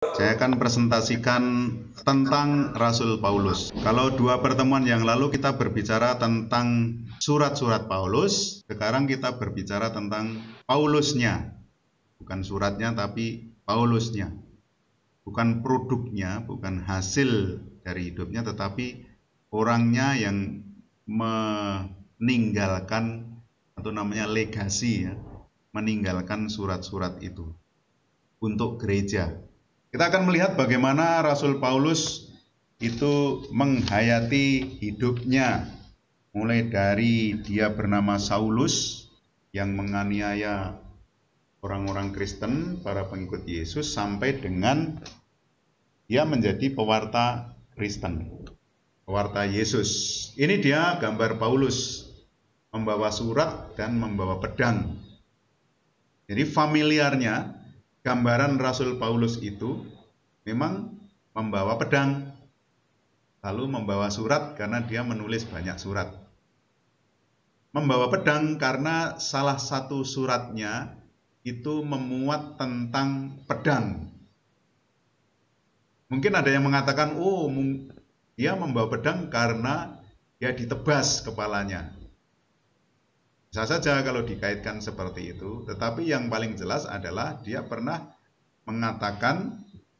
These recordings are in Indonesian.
Saya akan presentasikan tentang Rasul Paulus. Kalau dua pertemuan yang lalu kita berbicara tentang surat-surat Paulus, sekarang kita berbicara tentang Paulusnya. Bukan suratnya tapi Paulusnya. Bukan produknya, bukan hasil dari hidupnya, tetapi orangnya yang meninggalkan, atau namanya legasi ya, meninggalkan surat-surat itu untuk gereja. Kita akan melihat bagaimana Rasul Paulus itu menghayati hidupnya, mulai dari dia bernama Saulus yang menganiaya orang-orang Kristen, para pengikut Yesus, sampai dengan dia menjadi pewarta Kristen, pewarta Yesus. Ini dia gambar Paulus membawa surat dan membawa pedang. Jadi familiarnya gambaran Rasul Paulus itu memang membawa pedang, lalu membawa surat karena dia menulis banyak surat. Membawa pedang karena salah satu suratnya itu memuat tentang pedang. Mungkin ada yang mengatakan, oh dia membawa pedang karena dia ditebas kepalanya. Bisa saja kalau dikaitkan seperti itu, tetapi yang paling jelas adalah dia pernah mengatakan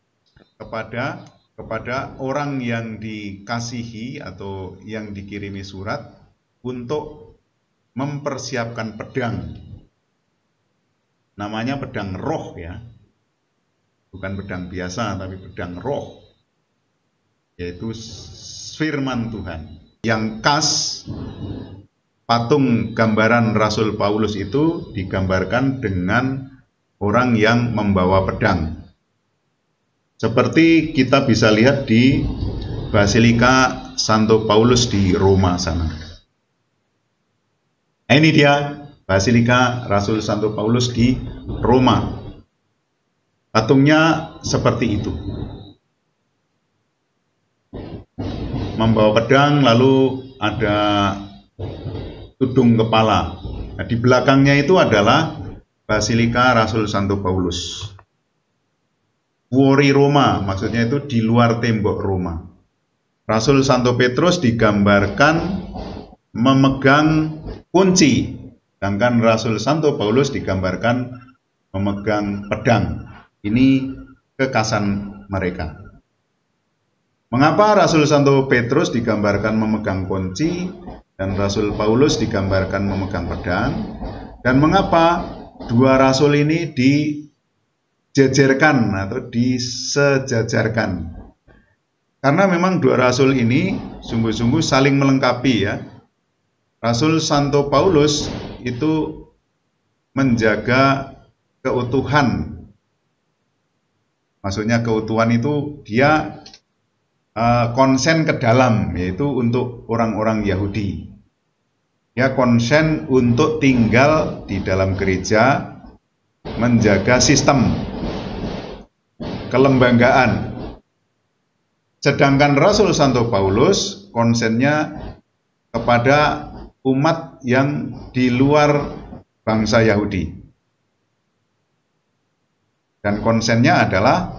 kepada orang yang dikasihi atau yang dikirimi surat untuk mempersiapkan pedang. Namanya pedang roh ya. Bukan pedang biasa tapi pedang roh. Yaitu firman Tuhan. Yang khas patung gambaran Rasul Paulus itu digambarkan dengan orang yang membawa pedang. Seperti kita bisa lihat di Basilika Santo Paulus di Roma sana. Ini dia Basilika Rasul Santo Paulus di Roma. Patungnya seperti itu. Membawa pedang, lalu ada tudung kepala. Nah, di belakangnya itu adalah Basilika Rasul Santo Paulus. Fuori Roma, maksudnya itu di luar tembok Roma. Rasul Santo Petrus digambarkan memegang kunci, sedangkan Rasul Santo Paulus digambarkan memegang pedang. Ini kekhasan mereka. Mengapa Rasul Santo Petrus digambarkan memegang kunci dan Rasul Paulus digambarkan memegang pedang? Dan mengapa dua rasul ini dijejerkan atau disejajarkan? Karena memang dua rasul ini sungguh-sungguh saling melengkapi ya. Rasul Santo Paulus itu menjaga keutuhan. Maksudnya keutuhan itu dia konsen ke dalam, yaitu untuk orang-orang Yahudi. Ya, konsen untuk tinggal di dalam gereja, menjaga sistem kelembagaan. Sedangkan Rasul Santo Paulus konsennya kepada umat yang di luar bangsa Yahudi. Dan konsennya adalah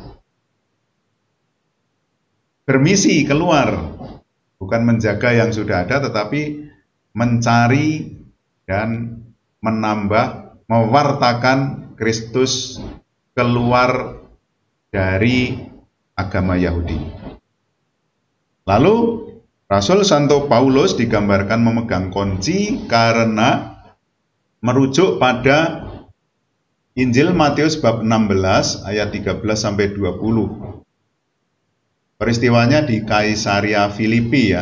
bermisi keluar, bukan menjaga yang sudah ada, tetapi mencari dan menambah, mewartakan Kristus keluar dari agama Yahudi. Lalu Rasul Santo Paulus digambarkan memegang kunci karena merujuk pada Injil Matius bab 16 ayat 13 sampai 20. Peristiwanya di Kaisaria Filipi ya.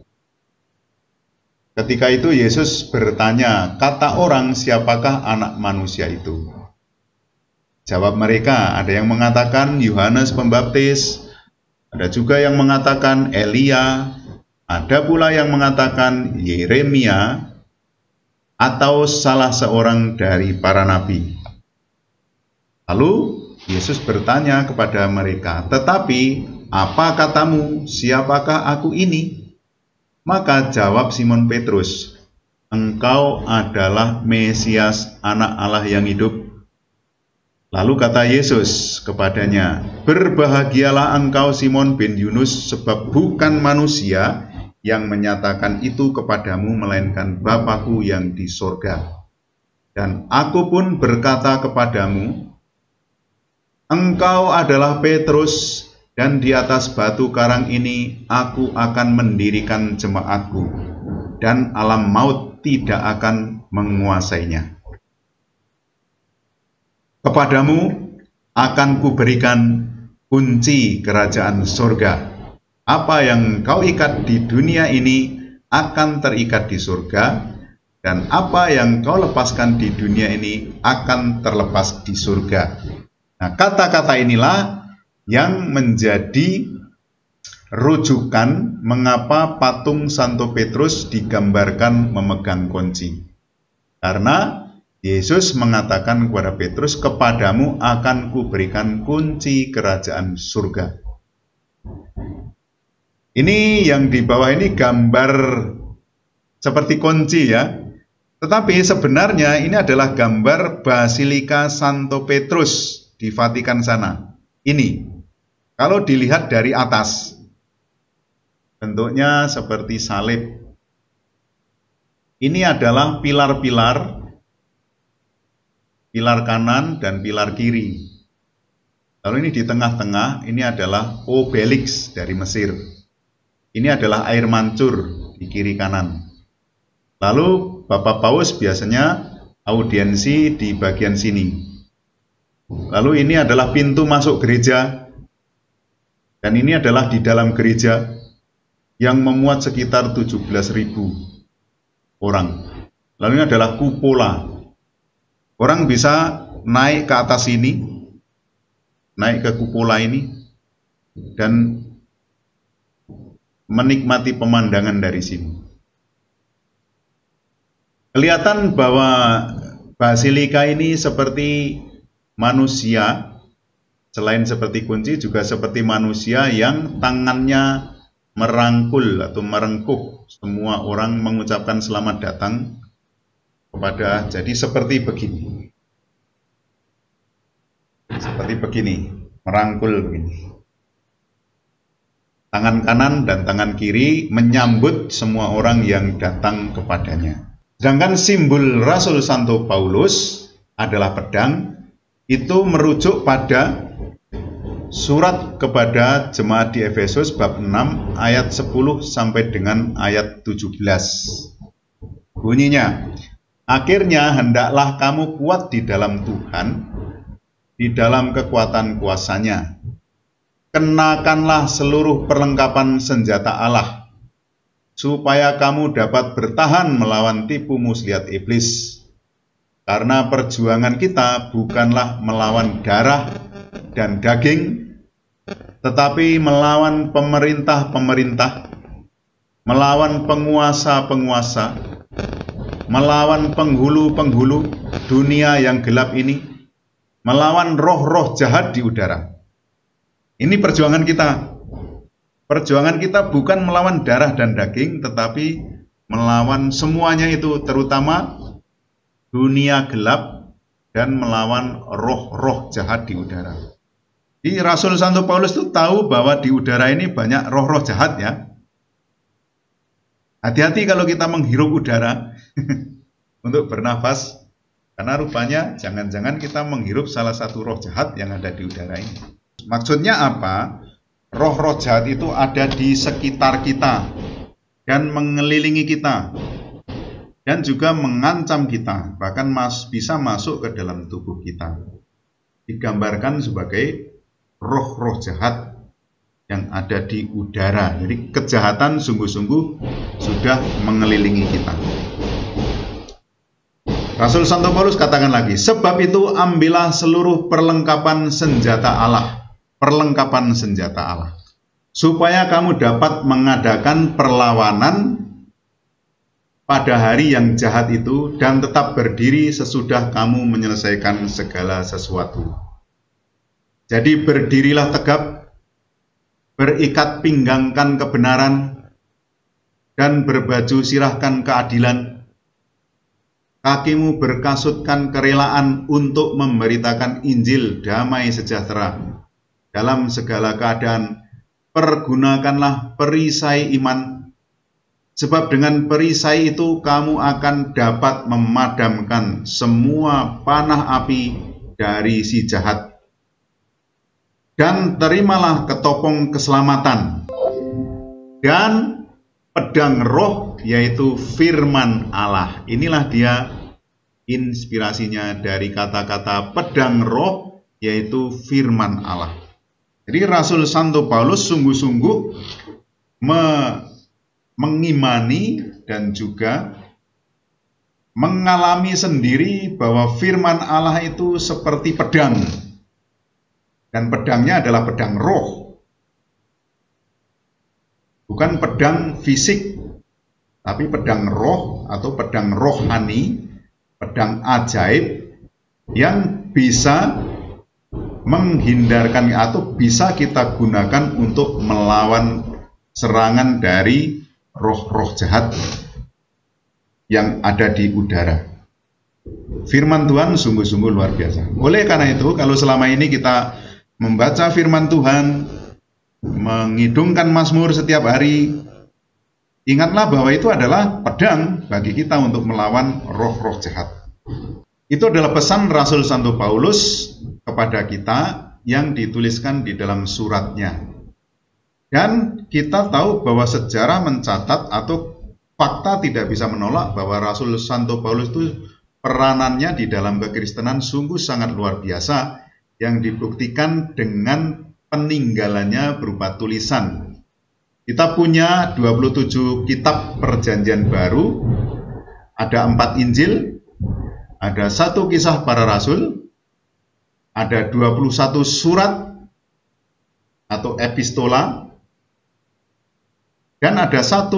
Ketika itu Yesus bertanya, kata orang siapakah anak manusia itu? Jawab mereka, ada yang mengatakan Yohanes Pembaptis, ada juga yang mengatakan Elia, ada pula yang mengatakan Yeremia, atau salah seorang dari para nabi. Lalu Yesus bertanya kepada mereka, tetapi apa katamu, siapakah aku ini? Maka jawab Simon Petrus, engkau adalah Mesias, anak Allah yang hidup. Lalu kata Yesus kepadanya, "Berbahagialah engkau Simon bin Yunus, sebab bukan manusia yang menyatakan itu kepadamu, melainkan Bapa-Ku yang di sorga. Dan aku pun berkata kepadamu, engkau adalah Petrus, dan di atas batu karang ini aku akan mendirikan jemaatku, dan alam maut tidak akan menguasainya. Kepadamu akan kuberikan kunci kerajaan surga. Apa yang kau ikat di dunia ini akan terikat di surga, dan apa yang kau lepaskan di dunia ini akan terlepas di surga." Nah, kata-kata inilah yang menjadi rujukan mengapa patung Santo Petrus digambarkan memegang kunci. Karena Yesus mengatakan kepada Petrus, "Kepadamu akan kuberikan kunci kerajaan surga." Ini yang di bawah ini gambar seperti kunci ya. Tetapi sebenarnya ini adalah gambar Basilika Santo Petrus di Vatikan sana. Ini, kalau dilihat dari atas, bentuknya seperti salib. Ini adalah pilar-pilar, pilar kanan dan pilar kiri. Lalu ini di tengah-tengah, ini adalah obelisk dari Mesir. Ini adalah air mancur di kiri kanan. Lalu Bapak Paus biasanya audiensi di bagian sini. Lalu ini adalah pintu masuk gereja. Dan ini adalah di dalam gereja yang memuat sekitar 17.000 orang. Lalu ini adalah kupola. Orang bisa naik ke atas ini, naik ke kupola ini, dan menikmati pemandangan dari sini. Kelihatan bahwa basilika ini seperti manusia, selain seperti kunci juga seperti manusia yang tangannya merangkul atau merengkuh semua orang, mengucapkan selamat datang kepada, jadi seperti begini. Seperti begini, merangkul begini. Tangan kanan dan tangan kiri menyambut semua orang yang datang kepadanya. Sedangkan simbol Rasul Santo Paulus adalah pedang. Itu merujuk pada surat kepada jemaat di Efesus bab 6 ayat 10 sampai dengan ayat 17. Bunyinya, "Akhirnya hendaklah kamu kuat di dalam Tuhan, di dalam kekuatan kuasa-Nya. Kenakanlah seluruh perlengkapan senjata Allah, supaya kamu dapat bertahan melawan tipu muslihat iblis. Karena perjuangan kita bukanlah melawan darah dan daging, tetapi melawan pemerintah-pemerintah, melawan penguasa-penguasa, melawan penghulu-penghulu dunia yang gelap ini, melawan roh-roh jahat di udara." Ini perjuangan kita. Perjuangan kita bukan melawan darah dan daging, tetapi melawan semuanya itu, terutama dunia gelap dan melawan roh-roh jahat di udara. Jadi Rasul Santo Paulus itu tahu bahwa di udara ini banyak roh-roh jahat ya. Hati-hati kalau kita menghirup udara untuk bernafas, karena rupanya jangan-jangan kita menghirup salah satu roh jahat yang ada di udara ini. Maksudnya apa? Roh-roh jahat itu ada di sekitar kita dan mengelilingi kita dan juga mengancam kita, bahkan bisa masuk ke dalam tubuh kita. Digambarkan sebagai roh-roh jahat yang ada di udara. Jadi kejahatan sungguh-sungguh sudah mengelilingi kita. Rasul Santo Paulus katakan lagi, "Sebab itu ambillah seluruh perlengkapan senjata Allah." Perlengkapan senjata Allah, supaya kamu dapat mengadakan perlawanan pada hari yang jahat itu dan tetap berdiri sesudah kamu menyelesaikan segala sesuatu. Jadi berdirilah tegap, berikat pinggangkan kebenaran, dan berbaju sirahkan keadilan. kakimu berkasutkan kerelaan untuk memberitakan Injil damai sejahtera. Dalam segala keadaan, pergunakanlah perisai iman, sebab dengan perisai itu kamu akan dapat memadamkan semua panah api dari si jahat. Dan terimalah ketopong keselamatan dan pedang roh, yaitu firman Allah. Inilah dia inspirasinya dari kata-kata pedang roh, yaitu firman Allah. Jadi Rasul Santo Paulus sungguh-sungguh mengimani dan juga mengalami sendiri bahwa firman Allah itu seperti pedang, dan pedangnya adalah pedang roh, bukan pedang fisik, tapi pedang roh atau pedang rohani, pedang ajaib yang bisa menghindarkan atau bisa kita gunakan untuk melawan serangan dari roh-roh jahat yang ada di udara. Firman Tuhan sungguh-sungguh luar biasa. Oleh karena itu, kalau selama ini kita membaca firman Tuhan, mengidungkan Mazmur setiap hari, ingatlah bahwa itu adalah pedang bagi kita untuk melawan roh-roh jahat. Itu adalah pesan Rasul Santo Paulus kepada kita yang dituliskan di dalam suratnya. Dan kita tahu bahwa sejarah mencatat atau fakta tidak bisa menolak bahwa Rasul Santo Paulus itu peranannya di dalam kekristenan sungguh sangat luar biasa, yang dibuktikan dengan peninggalannya berupa tulisan. Kita punya 27 kitab perjanjian baru, ada 4 Injil, ada 1 kisah para rasul, ada 21 surat atau epistola, dan ada 1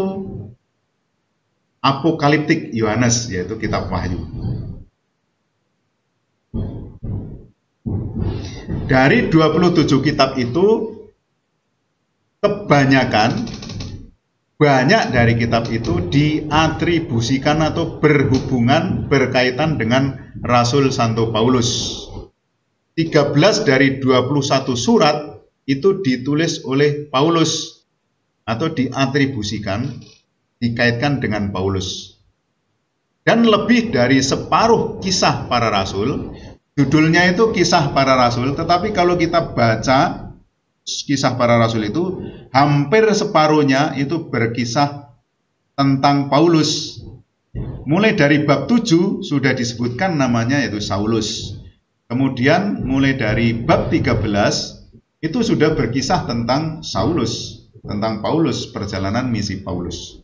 apokaliptik Yohanes, yaitu kitab Wahyu. Dari 27 kitab itu, banyak dari kitab itu diatribusikan atau berkaitan dengan Rasul Santo Paulus. 13 dari 21 surat itu ditulis oleh Paulus atau diatribusikan, dikaitkan dengan Paulus. Dan lebih dari separuh kisah para rasul, judulnya itu kisah para rasul, tetapi kalau kita baca kisah para rasul itu, hampir separuhnya itu berkisah tentang Paulus. Mulai dari bab 7 sudah disebutkan namanya, yaitu Saulus. Kemudian mulai dari bab 13 itu sudah berkisah tentang Saulus, tentang Paulus, perjalanan misi Paulus.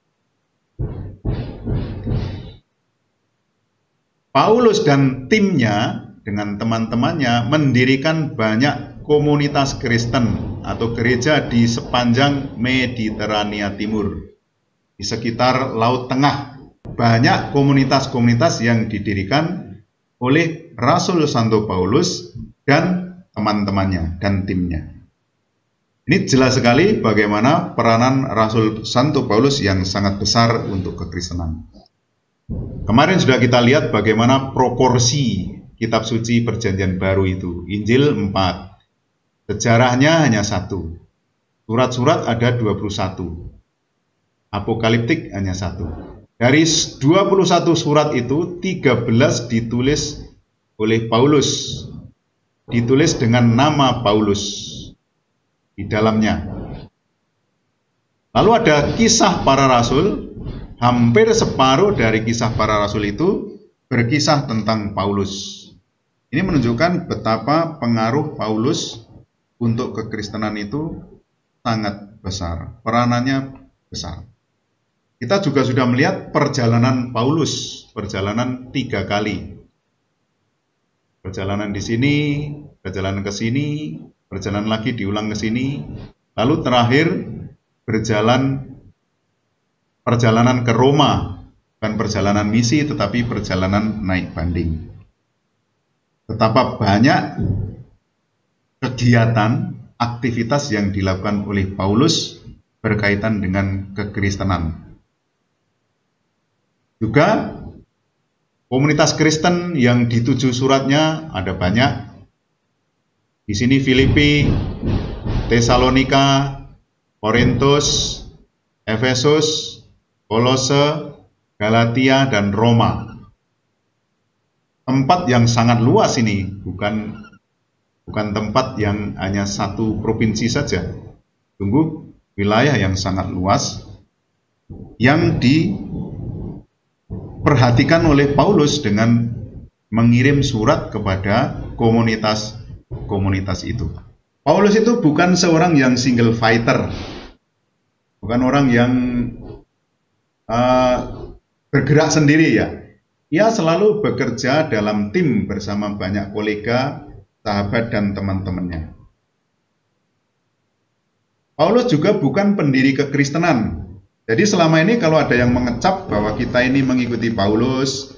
Paulus dan timnya dengan teman-temannya mendirikan banyak komunitas Kristen atau gereja di sepanjang Mediterania Timur, di sekitar Laut Tengah. Banyak komunitas-komunitas yang didirikan oleh Rasul Santo Paulus dan teman-temannya dan timnya. Ini jelas sekali bagaimana peranan Rasul Santo Paulus yang sangat besar untuk kekristenan. Kemarin sudah kita lihat bagaimana proporsi kitab suci perjanjian baru itu. Injil 4, sejarahnya hanya 1, surat-surat ada 21, apokaliptik hanya 1. Dari 21 surat itu, 13 ditulis oleh Paulus, ditulis dengan nama Paulus di dalamnya. Lalu ada kisah para rasul. Hampir separuh dari kisah para rasul itu berkisah tentang Paulus. Ini menunjukkan betapa pengaruh Paulus untuk kekristenan itu sangat besar. Peranannya besar. Kita juga sudah melihat perjalanan Paulus, perjalanan 3 kali. Perjalanan di sini, perjalanan ke sini, perjalanan lagi diulang ke sini, lalu terakhir perjalanan ke Roma, bukan perjalanan misi tetapi perjalanan naik banding. Betapa banyak kegiatan, aktivitas yang dilakukan oleh Paulus berkaitan dengan kekristenan. Juga Komunitas Kristen yang dituju suratnya ada banyak. Di sini Filipi, Tesalonika, Korintus, Efesus, Kolose, Galatia, dan Roma. Tempat yang sangat luas ini, bukan tempat yang hanya satu provinsi saja. Sungguh wilayah yang sangat luas yang diperhatikan oleh Paulus dengan mengirim surat kepada komunitas itu. Paulus itu bukan seorang yang single fighter, bukan orang yang bergerak sendiri ya. Ia selalu bekerja dalam tim bersama banyak kolega, sahabat, dan teman-temannya. Paulus juga bukan pendiri kekristenan. Jadi selama ini kalau ada yang mengecap bahwa kita ini mengikuti Paulus,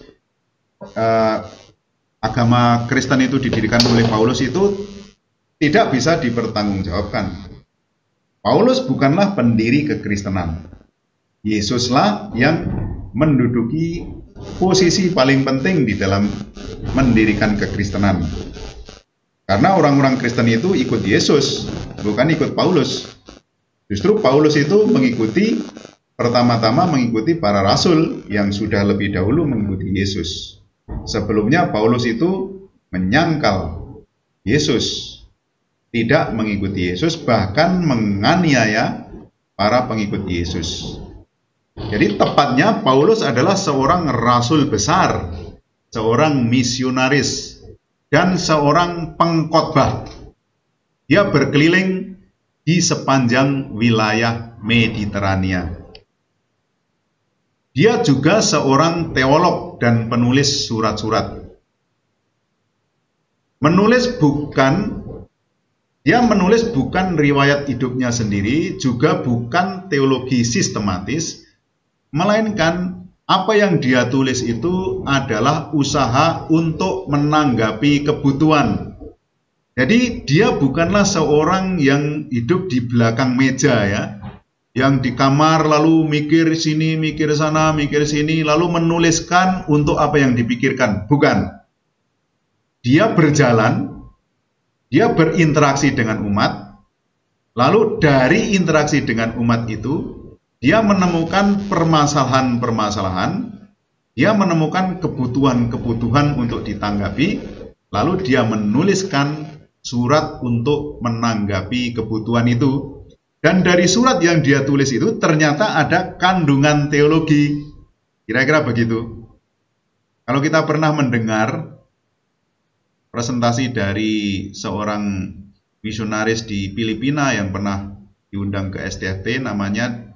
agama Kristen itu didirikan oleh Paulus, itu tidak bisa dipertanggungjawabkan. Paulus bukanlah pendiri kekristenan. Yesuslah yang menduduki posisi paling penting di dalam mendirikan kekristenan. Karena orang-orang Kristen itu ikut Yesus, bukan ikut Paulus. Justru Paulus itu pertama-tama mengikuti para rasul yang sudah lebih dahulu mengikuti Yesus. Sebelumnya Paulus itu menyangkal Yesus, tidak mengikuti Yesus, bahkan menganiaya para pengikut Yesus. Jadi tepatnya Paulus adalah seorang rasul besar, seorang misionaris, dan seorang pengkhotbah. Dia berkeliling di sepanjang wilayah Mediterania. Dia juga seorang teolog dan penulis surat-surat. Dia menulis bukan riwayat hidupnya sendiri, juga bukan teologi sistematis, melainkan apa yang dia tulis itu adalah usaha untuk menanggapi kebutuhan. Jadi dia bukanlah seorang yang hidup di belakang meja ya, yang di kamar lalu mikir sini, mikir sana, mikir sini, lalu menuliskan untuk apa yang dipikirkan. Bukan. Dia berjalan, dia berinteraksi dengan umat, lalu dari interaksi dengan umat itu, dia menemukan permasalahan-permasalahan, dia menemukan kebutuhan-kebutuhan untuk ditanggapi, lalu dia menuliskan surat untuk menanggapi kebutuhan itu. Dan dari surat yang dia tulis itu ternyata ada kandungan teologi. Kira-kira begitu. Kalau kita pernah mendengar presentasi dari seorang misionaris di Filipina yang pernah diundang ke STFT, namanya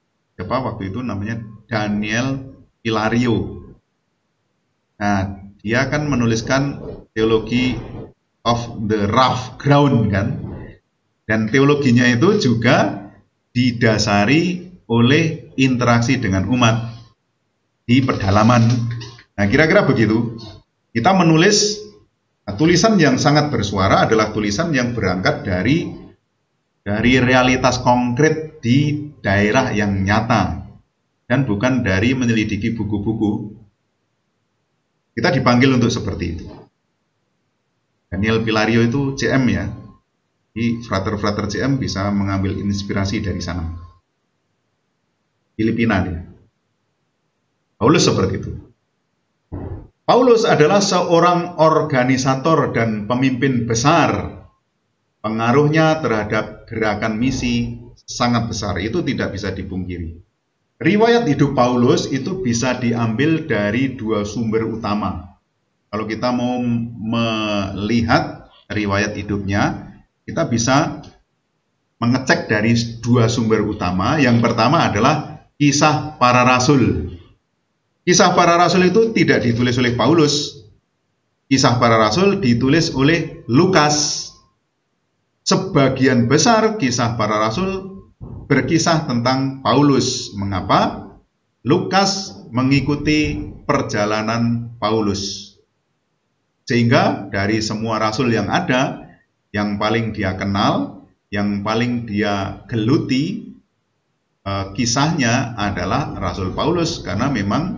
Daniel Pilario. Nah, dia kan menuliskan teologi of the rough ground kan. Dan teologinya itu juga didasari oleh interaksi dengan umat di pedalaman. Nah, kira-kira begitu. Kita menulis tulisan yang sangat bersuara adalah tulisan yang berangkat dari realitas konkret di daerah yang nyata dan bukan dari menyelidiki buku-buku. Kita dipanggil untuk seperti itu. Daniel Pilario itu CM ya. Di frater-frater CM bisa mengambil inspirasi dari sana. Filipina dia. Paulus seperti itu. Paulus adalah seorang organisator dan pemimpin besar. Pengaruhnya terhadap gerakan misi sangat besar. Itu tidak bisa dipungkiri. Riwayat hidup Paulus itu bisa diambil dari dua sumber utama. Kalau kita mau melihat riwayat hidupnya, kita bisa mengecek dari dua sumber utama. Yang pertama adalah Kisah Para Rasul. Kisah Para Rasul itu tidak ditulis oleh Paulus. Kisah Para Rasul ditulis oleh Lukas. Sebagian besar Kisah Para Rasul berkisah tentang Paulus. Mengapa? Lukas mengikuti perjalanan Paulus. Sehingga dari semua rasul yang ada, yang paling dia kenal, yang paling dia geluti kisahnya adalah Rasul Paulus, karena memang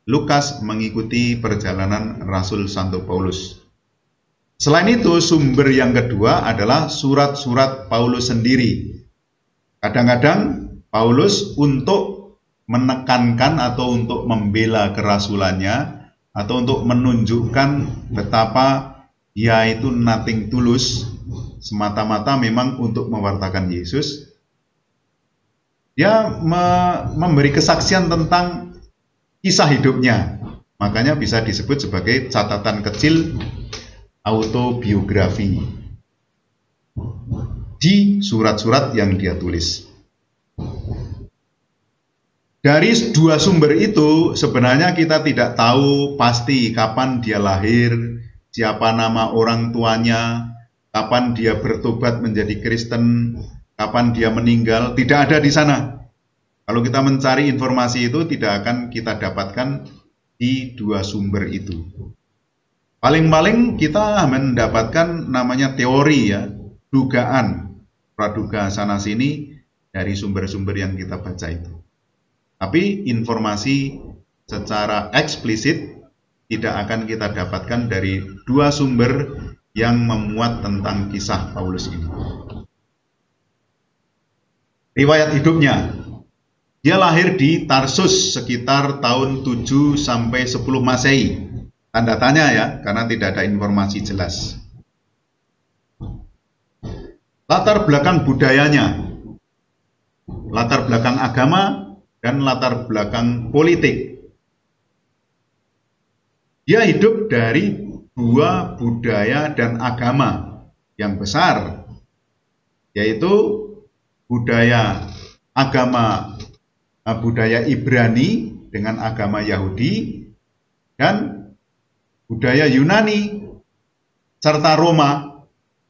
Lukas mengikuti perjalanan Rasul Santo Paulus. Selain itu, sumber yang kedua adalah surat-surat Paulus sendiri. Kadang-kadang Paulus untuk menekankan atau untuk membela kerasulannya atau untuk menunjukkan betapa dia itu nothing tulus, semata-mata memang untuk mewartakan Yesus, dia memberi kesaksian tentang kisah hidupnya. Makanya bisa disebut sebagai catatan kecil autobiografi di surat-surat yang dia tulis. Dari dua sumber itu sebenarnya kita tidak tahu pasti kapan dia lahir, siapa nama orang tuanya, kapan dia bertobat menjadi Kristen, kapan dia meninggal, tidak ada di sana. Kalau kita mencari informasi itu tidak akan kita dapatkan di dua sumber itu. Paling-paling kita mendapatkan namanya teori ya, dugaan, praduga sana sini dari sumber-sumber yang kita baca itu. Tapi informasi secara eksplisit tidak akan kita dapatkan dari dua sumber yang memuat tentang kisah Paulus ini. Riwayat hidupnya, dia lahir di Tarsus sekitar tahun 7 sampai 10 Masehi. Tanda tanya ya, karena tidak ada informasi jelas. Latar belakang budayanya, latar belakang agama, dan latar belakang politik. Dia hidup dari dua budaya dan agama yang besar, yaitu budaya Ibrani dengan agama Yahudi dan budaya Yunani serta Roma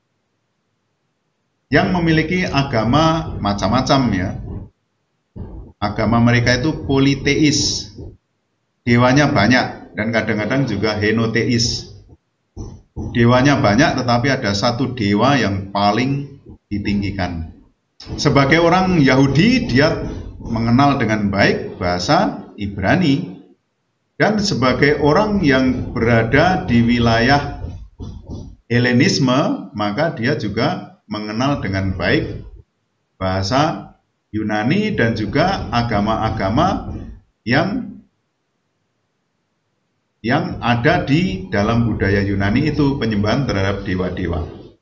yang memiliki agama macam-macam ya. Agama mereka itu politeis, dewanya banyak, dan kadang-kadang juga henoteis. Dewanya banyak tetapi ada satu dewa yang paling ditinggikan. Sebagai orang Yahudi, dia mengenal dengan baik bahasa Ibrani, dan sebagai orang yang berada di wilayah Helenisme, maka dia juga mengenal dengan baik bahasa Yunani dan juga agama-agama yang ada di dalam budaya Yunani itu, penyembahan terhadap dewa-dewa.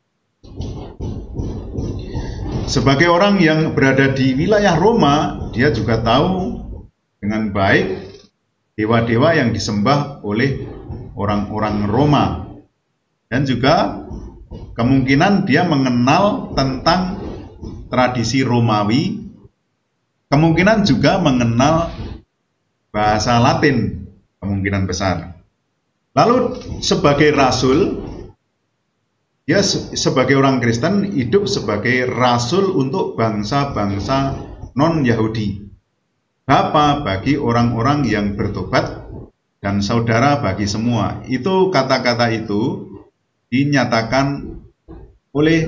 Sebagai orang yang berada di wilayah Roma, dia juga tahu dengan baik dewa-dewa yang disembah oleh orang-orang Roma. Dan juga kemungkinan dia mengenal tentang tradisi Romawi, kemungkinan juga mengenal bahasa Latin, kemungkinan besar. Lalu sebagai rasul, dia sebagai orang Kristen hidup sebagai rasul untuk bangsa-bangsa non-Yahudi, bapa bagi orang-orang yang bertobat, dan saudara bagi semua. Itu kata-kata itu dinyatakan oleh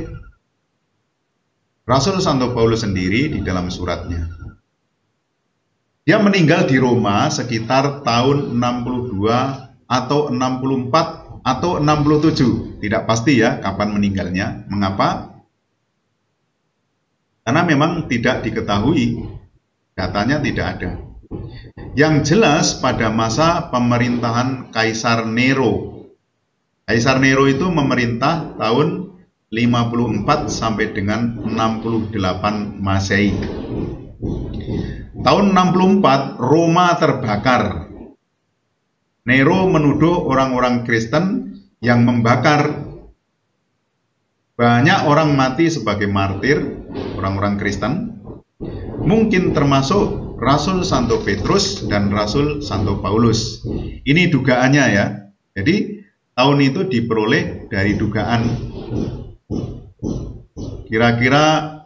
Rasul Santo Paulus sendiri di dalam suratnya. Dia meninggal di Roma sekitar tahun 62 atau 64 atau 67. Tidak pasti ya kapan meninggalnya. Mengapa? Karena memang tidak diketahui, datanya tidak ada. Yang jelas pada masa pemerintahan Kaisar Nero. Kaisar Nero itu memerintah tahun 54 sampai dengan 68 Masehi. Tahun 64 Roma terbakar. Nero menuduh orang-orang Kristen yang membakar. Banyak orang mati sebagai martir, orang-orang Kristen. Mungkin termasuk Rasul Santo Petrus dan Rasul Santo Paulus. Ini dugaannya ya. Jadi tahun itu diperoleh dari dugaan. Kira-kira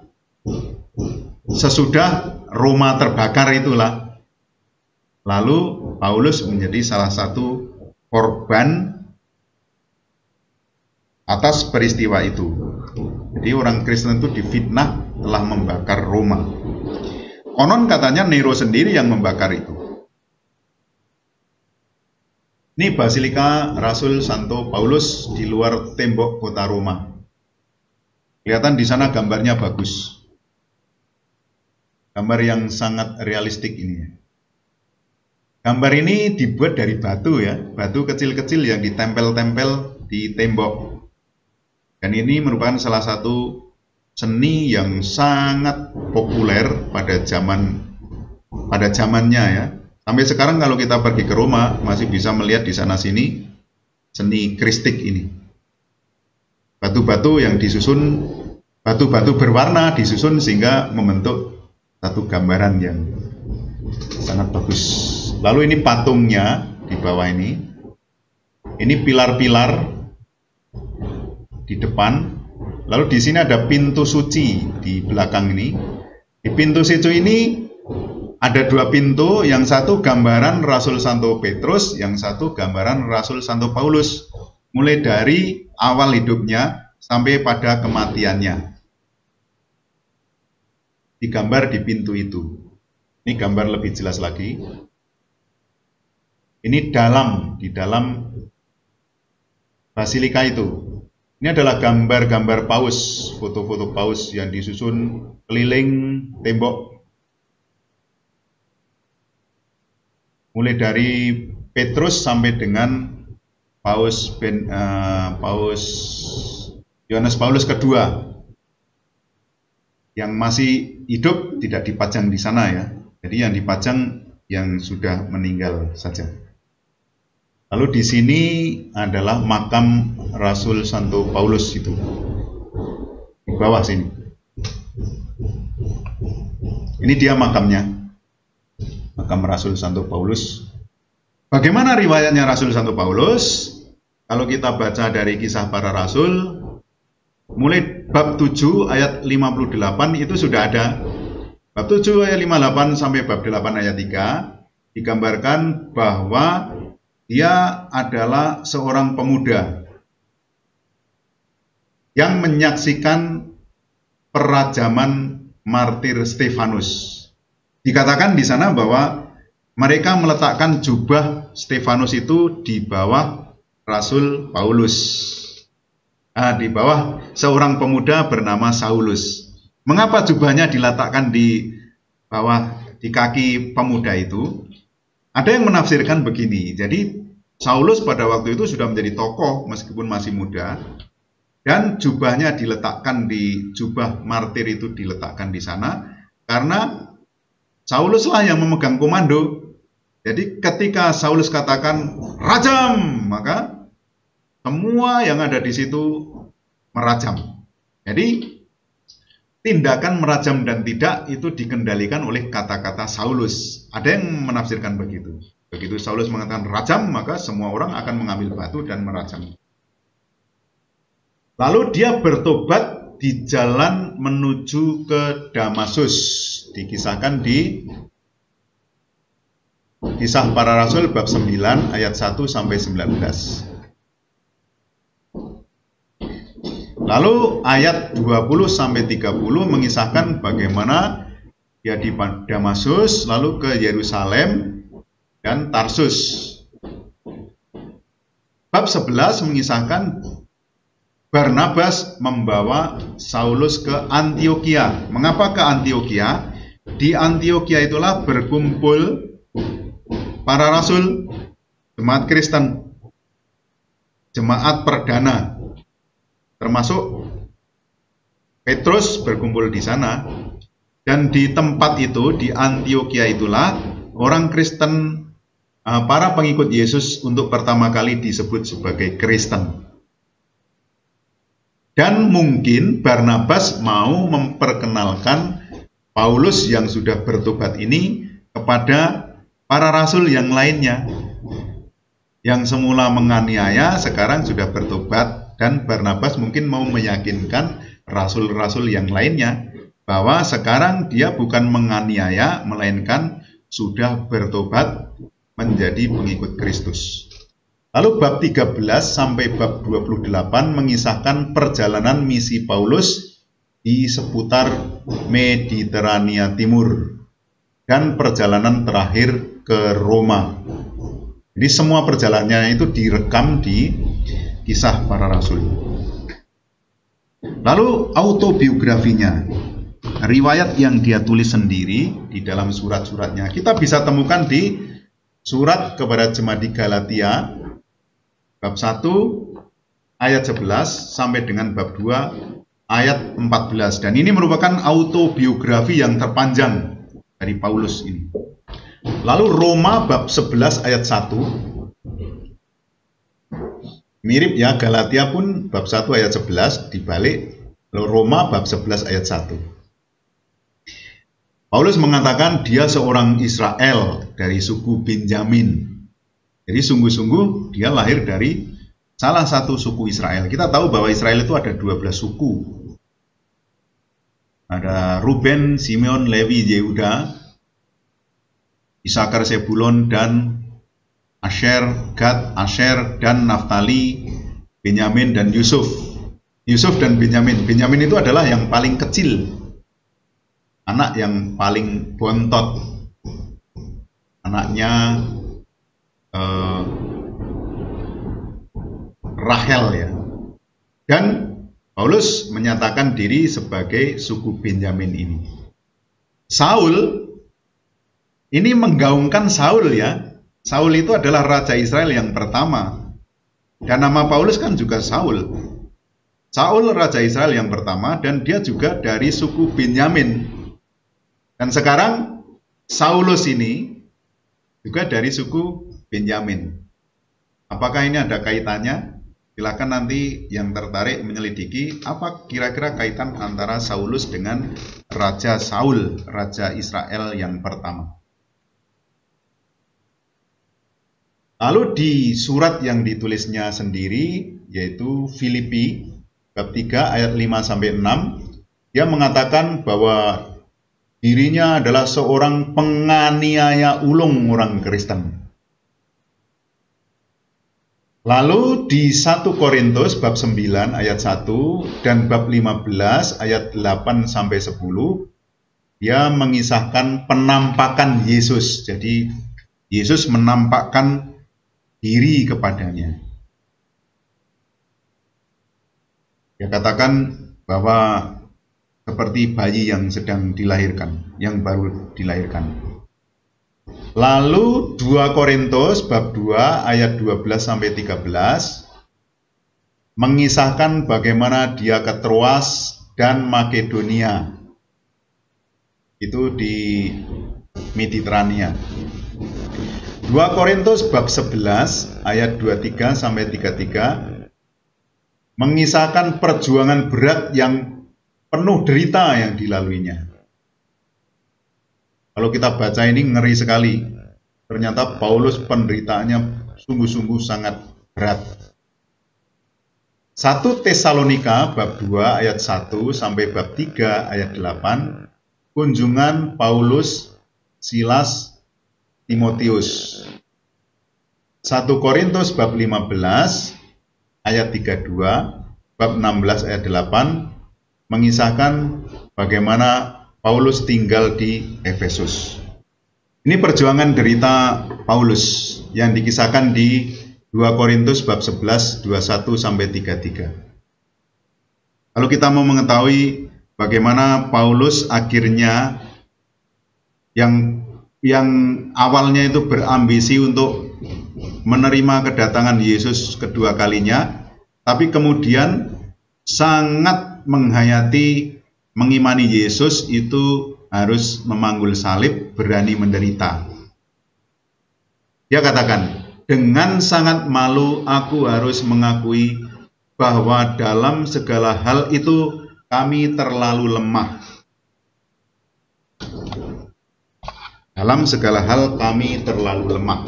sesudah Roma terbakar itulah, lalu Paulus menjadi salah satu korban atas peristiwa itu. Jadi orang Kristen itu difitnah telah membakar Roma. Konon katanya Nero sendiri yang membakar itu. Ini Basilika Rasul Santo Paulus di luar tembok kota Roma. Kelihatan di sana gambarnya bagus. Gambar yang sangat realistik ini. Gambar ini dibuat dari batu ya, batu kecil-kecil yang ditempel-tempel di tembok. Dan ini merupakan salah satu seni yang sangat populer pada zamannya ya. Sampai sekarang kalau kita pergi ke Roma masih bisa melihat di sana sini seni kristik ini. Batu-batu yang disusun, batu-batu berwarna disusun sehingga membentuk satu gambaran yang sangat bagus. Lalu ini patungnya di bawah ini. Ini pilar-pilar di depan. Lalu di sini ada pintu suci di belakang ini. Di pintu suci ini ada dua pintu, yang satu gambaran Rasul Santo Petrus, yang satu gambaran Rasul Santo Paulus. Mulai dari awal hidupnya sampai pada kematiannya. Digambar di pintu itu. Ini gambar lebih jelas lagi. Ini di dalam basilika itu. Ini adalah gambar-gambar paus, foto-foto paus yang disusun keliling tembok. Mulai dari Petrus sampai dengan Paus Yohanes Paulus kedua. Yang masih hidup tidak dipajang di sana ya. Jadi yang dipajang yang sudah meninggal saja. Lalu di sini adalah makam Rasul Santo Paulus itu. Di bawah sini. Ini dia makamnya. Makam Rasul Santo Paulus. Bagaimana riwayatnya Rasul Santo Paulus? Kalau kita baca dari Kisah Para Rasul, mulai bab 7 ayat 58 itu sudah ada. Bab 7 ayat 58 sampai bab 8 ayat 3 digambarkan bahwa dia adalah seorang pemuda yang menyaksikan perajaman martir Stefanus. Dikatakan di sana bahwa mereka meletakkan jubah Stefanus itu di bawah Rasul Paulus. Di bawah seorang pemuda bernama Saulus. Mengapa jubahnya diletakkan di bawah di kaki pemuda itu? Ada yang menafsirkan begini. Jadi Saulus pada waktu itu sudah menjadi tokoh meskipun masih muda, dan jubahnya diletakkan di jubah martir itu diletakkan di sana karena Sauluslah yang memegang komando. Jadi ketika Saulus katakan rajam, maka semua yang ada di situ merajam. Jadi tindakan merajam dan tidak itu dikendalikan oleh kata-kata Saulus. Ada yang menafsirkan begitu. Begitu Saulus mengatakan rajam, maka semua orang akan mengambil batu dan merajam. Lalu dia bertobat di jalan menuju ke Damaskus. Dikisahkan di Kisah Para Rasul bab 9 ayat 1 sampai 19. Lalu ayat 20 sampai 30 mengisahkan bagaimana dia di Damaskus lalu ke Yerusalem dan Tarsus. Bab 11 mengisahkan Barnabas membawa Saulus ke Antiokhia. Mengapa ke Antiokhia? Di Antiokhia itulah berkumpul para rasul, jemaat Kristen, jemaat perdana, termasuk Petrus berkumpul di sana. Dan di tempat itu, di Antiokhia itulah orang Kristen, para pengikut Yesus untuk pertama kali disebut sebagai Kristen. Dan mungkin Barnabas mau memperkenalkan Paulus yang sudah bertobat ini kepada para rasul yang lainnya. Yang semula menganiaya sekarang sudah bertobat, dan Barnabas mungkin mau meyakinkan rasul-rasul yang lainnya bahwa sekarang dia bukan menganiaya, melainkan sudah bertobat menjadi pengikut Kristus. Lalu bab 13 sampai bab 28 mengisahkan perjalanan misi Paulus di seputar Mediterania Timur dan perjalanan terakhir ke Roma. Jadi semua perjalanannya itu direkam di Kisah Para Rasul. Lalu autobiografinya, riwayat yang dia tulis sendiri di dalam surat-suratnya, kita bisa temukan di surat kepada jemaat di Galatia bab 1 ayat 11 sampai dengan bab 2 ayat 14. Dan ini merupakan autobiografi yang terpanjang dari Paulus ini. Lalu Roma bab 11 ayat 1. Mirip ya, Galatia pun bab 1 ayat 11 dibalik. Lalu Roma bab 11 ayat 1. Paulus mengatakan dia seorang Israel dari suku Benjamin. Jadi sungguh-sungguh dia lahir dari salah satu suku Israel. Kita tahu bahwa Israel itu ada 12 suku. Ada Ruben, Simeon, Lewi, Yehuda, Isakar, Sebulon, dan Asher, Gad, Asher, dan Naftali, Benyamin, dan Yusuf. Yusuf dan Benyamin. Benyamin itu adalah yang paling kecil, anak yang paling bontot, anaknya Rahel ya. Dan Paulus menyatakan diri sebagai suku Benyamin ini. Saul ini menggaungkan Saul ya. Saul itu adalah raja Israel yang pertama. Dan nama Paulus kan juga Saul. Saul raja Israel yang pertama dan dia juga dari suku Benyamin. Dan sekarang Saulus ini juga dari suku Benyamin. Apakah ini ada kaitannya? Silakan nanti yang tertarik menyelidiki apa kira-kira kaitan antara Saulus dengan Raja Saul, raja Israel yang pertama. Lalu di surat yang ditulisnya sendiri, yaitu Filipi, bab 3 ayat 5-6, dia mengatakan bahwa dirinya adalah seorang penganiaya ulung orang Kristen. Lalu di 1 Korintus bab 9 ayat 1 dan bab 15 ayat 8-10, dia mengisahkan penampakan Yesus. Jadi Yesus menampakkan diri kepadanya. Dia katakan bahwa seperti bayi yang sedang dilahirkan, yang baru dilahirkan. Lalu 2 Korintus bab 2 ayat 12-13 mengisahkan bagaimana dia ke Troas dan Makedonia. Itu di Mediterania. 2 Korintus bab 11 ayat 23-33 mengisahkan perjuangan berat yang penuh derita yang dilaluinya. Kalau kita baca ini ngeri sekali. Ternyata Paulus penderitaannya sungguh-sungguh sangat berat. 1 Tesalonika bab 2 ayat 1 sampai bab 3 ayat 8, kunjungan Paulus, Silas, Timotius. 1 Korintus bab 15 ayat 32, bab 16 ayat 8 mengisahkan bagaimana Paulus tinggal di Efesus. Ini perjuangan derita Paulus yang dikisahkan di 2 Korintus bab 11 21 sampai 33. Kalau kita mau mengetahui bagaimana Paulus akhirnya yang awalnya itu berambisi untuk menerima kedatangan Yesus kedua kalinya, tapi kemudian sangat menghayati mengimani Yesus itu harus memanggul salib, berani menderita. Dia katakan, dengan sangat malu aku harus mengakui bahwa dalam segala hal itu kami terlalu lemah. Dalam segala hal kami terlalu lemah.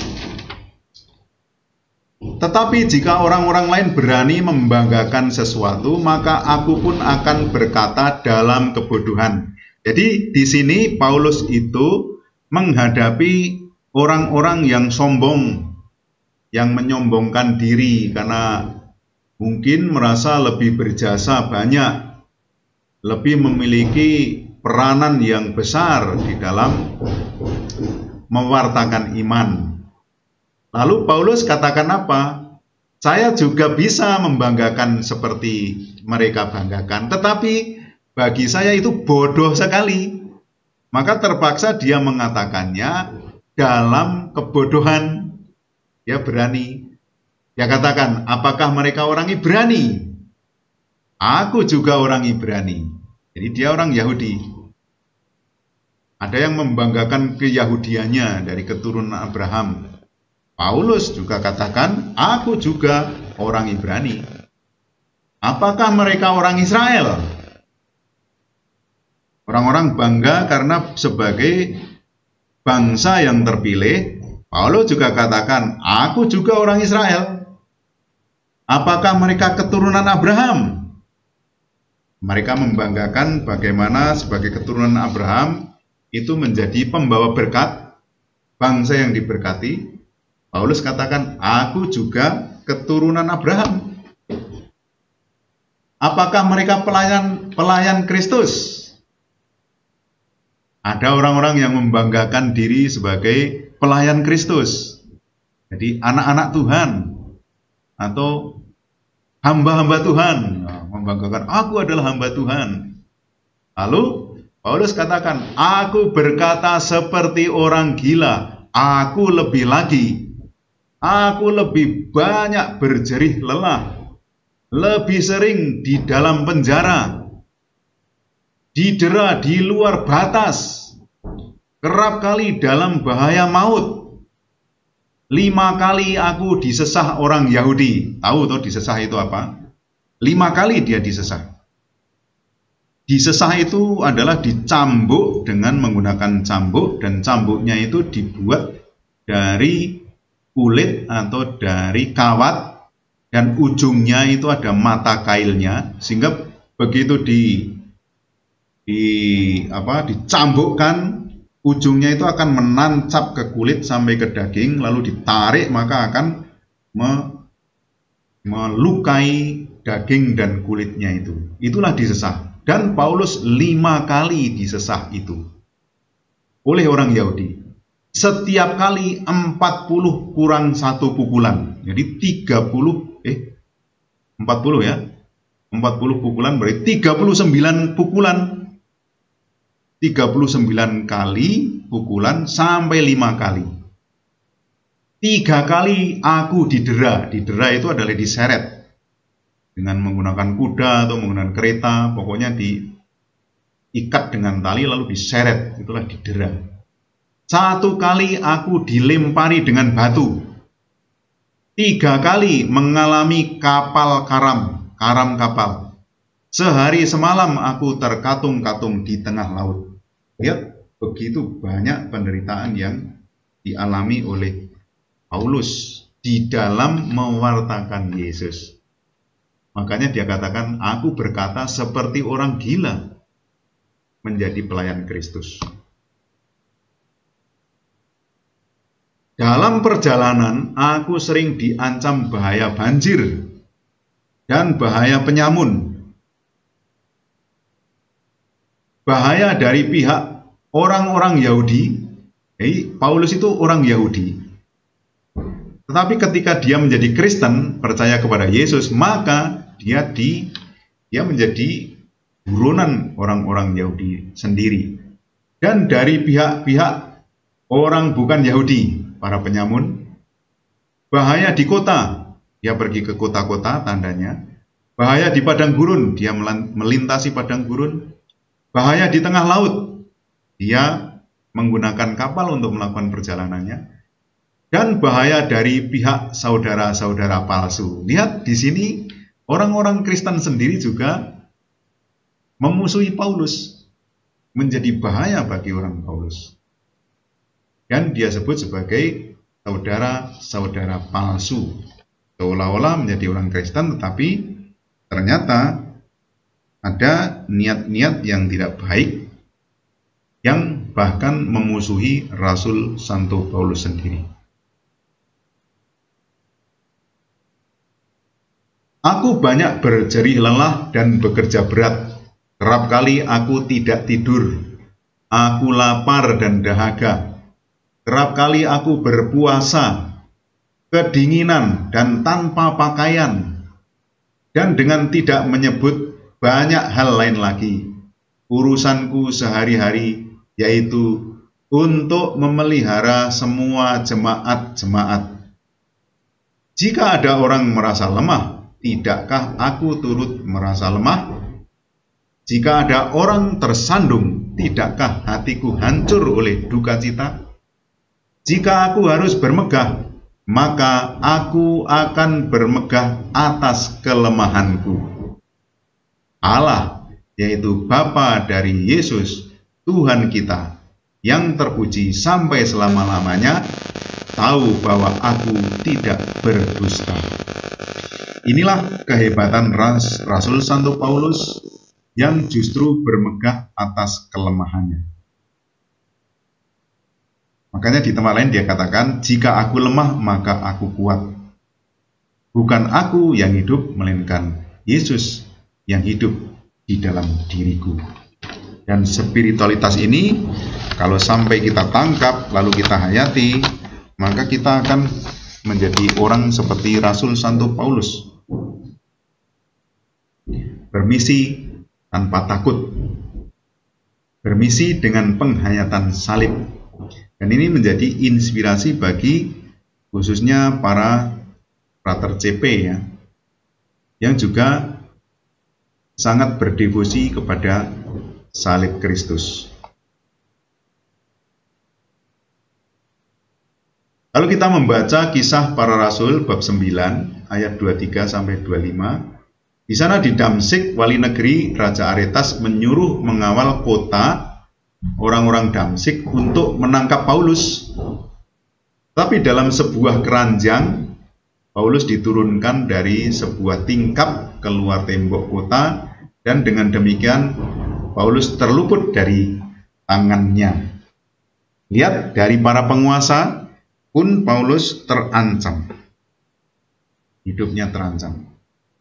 Tetapi jika orang-orang lain berani membanggakan sesuatu, maka aku pun akan berkata dalam kebodohan. Jadi di sini Paulus itu menghadapi orang-orang yang sombong, yang menyombongkan diri karena mungkin merasa lebih berjasa banyak, lebih memiliki peranan yang besar di dalam mewartakan iman. Lalu Paulus katakan apa? Saya juga bisa membanggakan seperti mereka banggakan, tetapi bagi saya itu bodoh sekali. Maka terpaksa dia mengatakannya dalam kebodohan. Dia berani. Dia katakan, apakah mereka orang Ibrani? Aku juga orang Ibrani. Jadi dia orang Yahudi. Ada yang membanggakan keyahudiannya dari keturunan Abraham. Paulus juga katakan, aku juga orang Ibrani. Apakah mereka orang Israel? Orang-orang bangga karena sebagai bangsa yang terpilih. Paulus juga katakan, aku juga orang Israel. Apakah mereka keturunan Abraham? Mereka membanggakan bagaimana sebagai keturunan Abraham itu menjadi pembawa berkat, bangsa yang diberkati. Paulus katakan, aku juga keturunan Abraham. Apakah mereka pelayan Kristus? Ada orang-orang yang membanggakan diri sebagai pelayan Kristus. Jadi anak-anak Tuhan atau hamba-hamba Tuhan. Membanggakan, aku adalah hamba Tuhan. Lalu Paulus katakan, aku berkata seperti orang gila. Aku lebih lagi. Aku lebih banyak berjerih lelah. Lebih sering di dalam penjara. Didera di luar batas, kerap kali dalam bahaya maut. 5 kali aku disesah orang Yahudi. Tahu toh disesah itu apa? 5 kali dia disesah. Disesah itu adalah dicambuk dengan menggunakan cambuk, dan cambuknya itu dibuat dari kulit atau dari kawat, dan ujungnya itu ada mata kailnya, sehingga begitu dicambukkan, ujungnya itu akan menancap ke kulit sampai ke daging, lalu ditarik maka akan melukai daging dan kulitnya itu. Itulah disesah. Dan Paulus 5 kali disesah itu oleh orang Yahudi. Setiap kali 40 kurang 1 pukulan. Jadi 40 ya. 40 pukulan berarti 39 pukulan. 39 kali pukulan sampai 5 kali. 3 kali aku didera. Didera itu adalah diseret dengan menggunakan kuda atau menggunakan kereta. Pokoknya diikat dengan tali lalu diseret. Itulah didera. 1 kali aku dilempari dengan batu. 3 kali mengalami kapal karam kapal. Sehari semalam aku terkatung-katung di tengah laut. Lihat, begitu banyak penderitaan yang dialami oleh Paulus di dalam mewartakan Yesus. Makanya dia katakan, aku berkata seperti orang gila menjadi pelayan Kristus. Dalam perjalanan, aku sering diancam bahaya banjir dan bahaya penyamun. Bahaya dari pihak orang-orang Yahudi. Paulus itu orang Yahudi. Tetapi ketika dia menjadi Kristen, percaya kepada Yesus, maka dia menjadi buronan orang-orang Yahudi sendiri. Dan dari pihak-pihak orang bukan Yahudi, para penyamun, bahaya di kota, dia pergi ke kota-kota tandanya. Bahaya di padang gurun, dia melintasi padang gurun. Bahaya di tengah laut, dia menggunakan kapal untuk melakukan perjalanannya. Dan bahaya dari pihak saudara-saudara palsu. Lihat di sini orang-orang Kristen sendiri juga memusuhi Paulus, menjadi bahaya bagi orang Paulus. Dan dia sebut sebagai saudara-saudara palsu. Seolah-olah menjadi orang Kristen, tetapi ternyata ada niat-niat yang tidak baik, yang bahkan memusuhi Rasul Santo Paulus sendiri. Aku banyak berjerih lelah dan bekerja berat. Kerap kali aku tidak tidur. Aku lapar dan dahaga. Kerap kali aku berpuasa kedinginan dan tanpa pakaian, dan dengan tidak menyebut banyak hal lain lagi, urusanku sehari-hari yaitu untuk memelihara semua jemaat-jemaat. Jika ada orang merasa lemah, tidakkah aku turut merasa lemah? Jika ada orang tersandung, tidakkah hatiku hancur oleh duka cita? Jika aku harus bermegah, maka aku akan bermegah atas kelemahanku. Allah, yaitu Bapa dari Yesus, Tuhan kita, yang terpuji sampai selama-lamanya, tahu bahwa aku tidak berdusta. Inilah kehebatan Rasul Santo Paulus yang justru bermegah atas kelemahannya. Makanya di tempat lain dia katakan, jika aku lemah maka aku kuat. Bukan aku yang hidup, melainkan Yesus yang hidup di dalam diriku. Dan spiritualitas ini kalau sampai kita tangkap lalu kita hayati, maka kita akan menjadi orang seperti Rasul Santo Paulus, bermisi tanpa takut, bermisi dengan penghayatan salib. Dan ini menjadi inspirasi bagi khususnya para frater CP ya, yang juga sangat berdevosi kepada salib Kristus. Lalu kita membaca Kisah Para Rasul bab 9 ayat 23 sampai 25. Di sana di Damsik, wali negeri Raja Aretas menyuruh mengawal kota orang-orang Damsik untuk menangkap Paulus. Tapi dalam sebuah keranjang, Paulus diturunkan dari sebuah tingkap keluar tembok kota, dan dengan demikian Paulus terluput dari tangannya. Lihat, dari para penguasa pun Paulus terancam. Hidupnya terancam.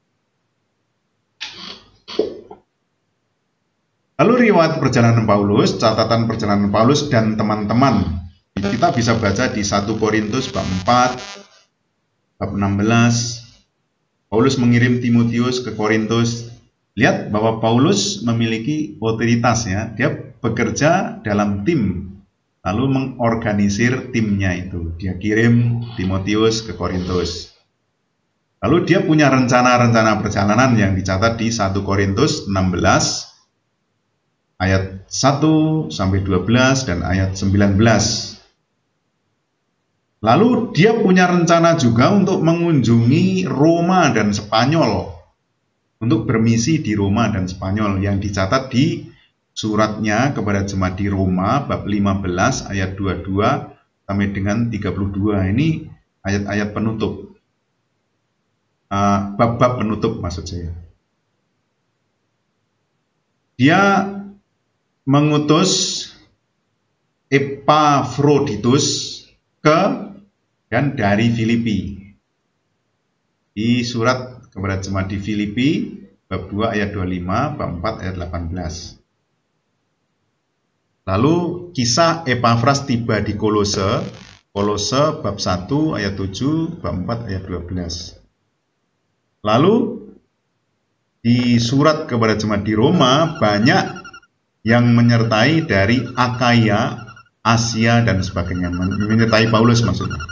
Lalu riwayat perjalanan Paulus, catatan perjalanan Paulus dan teman-teman, kita bisa baca di 1 Korintus bab 4, bab 16. Paulus mengirim Timotius ke Korintus. Lihat bahwa Paulus memiliki otoritas ya, dia bekerja dalam tim, lalu mengorganisir timnya itu. Dia kirim Timotius ke Korintus. Lalu dia punya rencana-rencana perjalanan yang dicatat di 1 Korintus 16 ayat 1 sampai 12 dan ayat 19. Lalu dia punya rencana juga untuk mengunjungi Roma dan Spanyol, untuk bermisi di Roma dan Spanyol, yang dicatat di suratnya kepada jemaat di Roma bab 15 ayat 22 sampai dengan 32. Ini ayat-ayat penutup, bab-bab penutup maksud saya. Dia mengutus Epafroditus ke dan dari Filipi. Di surat kepada jemaat di Filipi bab 2 ayat 25, bab 4 ayat 18. Lalu kisah Epafras tiba di Kolose bab 1 ayat 7, bab 4 ayat 12. Lalu di surat kepada jemaat di Roma banyak yang menyertai dari Akaya, Asia dan sebagainya, menyertai Paulus maksudnya.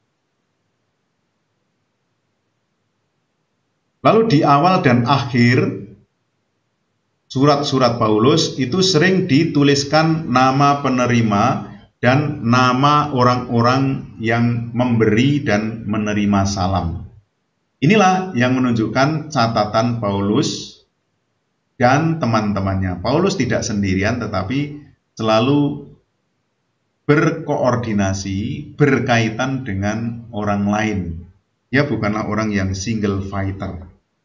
Lalu di awal dan akhir surat-surat Paulus itu sering dituliskan nama penerima dan nama orang-orang yang memberi dan menerima salam. Inilah yang menunjukkan catatan Paulus dan teman-temannya. Paulus tidak sendirian, tetapi selalu berkoordinasi, berkaitan dengan orang lain. Dia bukanlah orang yang single fighter.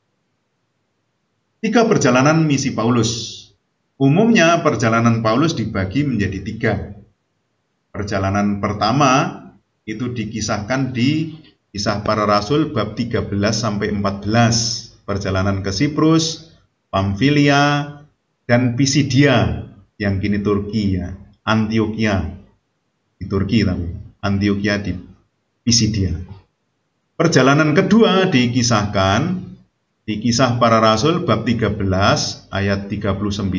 3 perjalanan misi Paulus. Umumnya perjalanan Paulus dibagi menjadi 3. Perjalanan pertama itu dikisahkan di Kisah Para Rasul bab 13 sampai 14. Perjalanan ke Siprus, Pamfilia, dan Pisidia yang kini Turki ya, Antioquia di Turki, tapi Antioquia di Pisidia. Perjalanan kedua dikisahkan di Kisah Para Rasul bab 13 ayat 39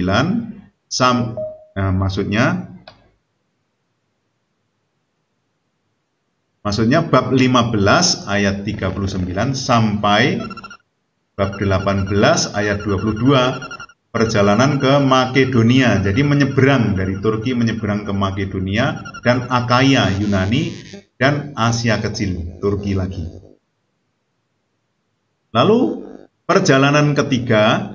maksudnya bab 15 ayat 39 sampai bab 18 ayat 22, perjalanan ke Makedonia. Jadi menyeberang dari Turki, menyeberang ke Makedonia dan Akaya Yunani dan Asia Kecil Turki lagi. Lalu perjalanan ketiga,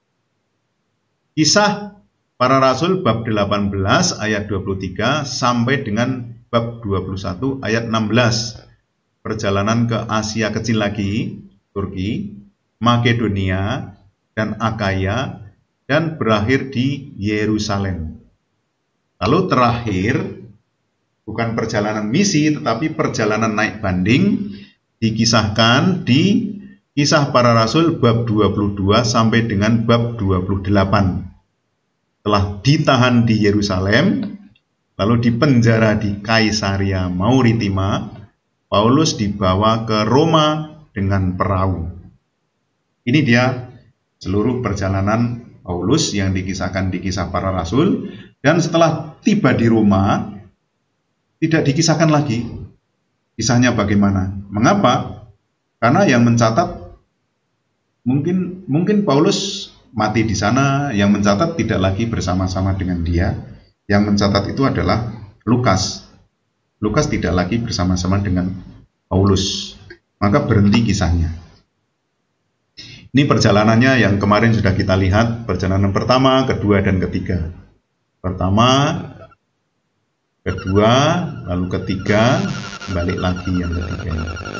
Kisah Para Rasul bab 18 ayat 23 sampai dengan bab 21 ayat 16. Perjalanan ke Asia Kecil lagi, Turki, Makedonia, dan Akaya, dan berakhir di Yerusalem. Lalu terakhir, bukan perjalanan misi, tetapi perjalanan naik banding, dikisahkan di Kisah Para Rasul bab 22 sampai dengan bab 28. Telah ditahan di Yerusalem, lalu dipenjara di Kaisaria Mauritima, Paulus dibawa ke Roma dengan perahu. Ini dia seluruh perjalanan Paulus yang dikisahkan di Kisah Para Rasul. Dan setelah tiba di Roma, tidak dikisahkan lagi kisahnya bagaimana. Mengapa? Karena yang mencatat mungkin Paulus mati di sana, yang mencatat tidak lagi bersama-sama dengan dia. Yang mencatat itu adalah Lukas. Lukas tidak lagi bersama-sama dengan Paulus. Maka berhenti kisahnya. Ini perjalanannya yang kemarin sudah kita lihat, perjalanan pertama, kedua, dan ketiga. Pertama, kedua, lalu ketiga, balik lagi yang ketiga.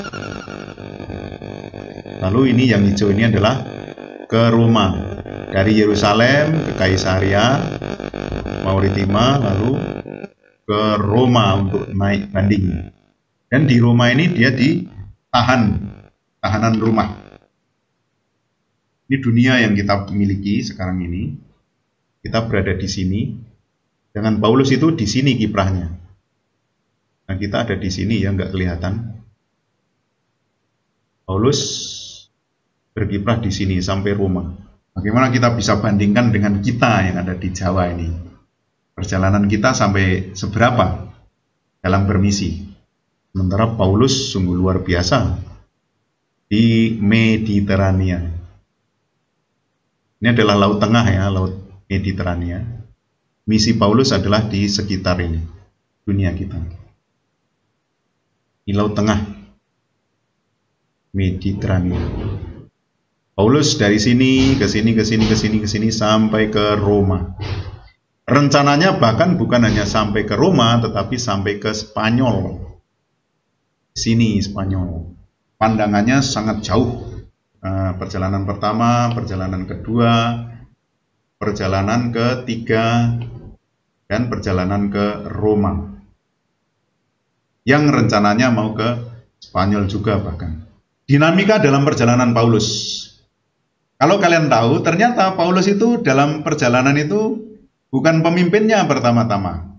Lalu ini yang hijau ini adalah ke Roma. Dari Yerusalem ke Kaisaria Mauritima, lalu ke Roma untuk naik banding. Dan di Roma ini dia tahanan rumah. Ini dunia yang kita miliki sekarang ini. Kita berada di sini. Dengan Paulus itu di sini kiprahnya. Nah, kita ada di sini ya, nggak kelihatan. Paulus berkiprah di sini sampai Roma. Bagaimana kita bisa bandingkan dengan kita yang ada di Jawa ini? Perjalanan kita sampai seberapa dalam bermisi? Sementara Paulus sungguh luar biasa di Mediterania. Ini adalah Laut Tengah ya, Laut Mediterania. Misi Paulus adalah di sekitar ini, dunia kita. Di Laut Tengah, Mediterania. Paulus dari sini ke sini sampai ke Roma. Rencananya bahkan bukan hanya sampai ke Roma, tetapi sampai ke Spanyol. Sini Spanyol. Pandangannya sangat jauh. Perjalanan pertama, perjalanan kedua, perjalanan ketiga, dan perjalanan ke Roma. Yang rencananya mau ke Spanyol juga bahkan. Dinamika dalam perjalanan Paulus. Kalau kalian tahu, ternyata Paulus itu dalam perjalanan itu bukan pemimpinnya pertama-tama.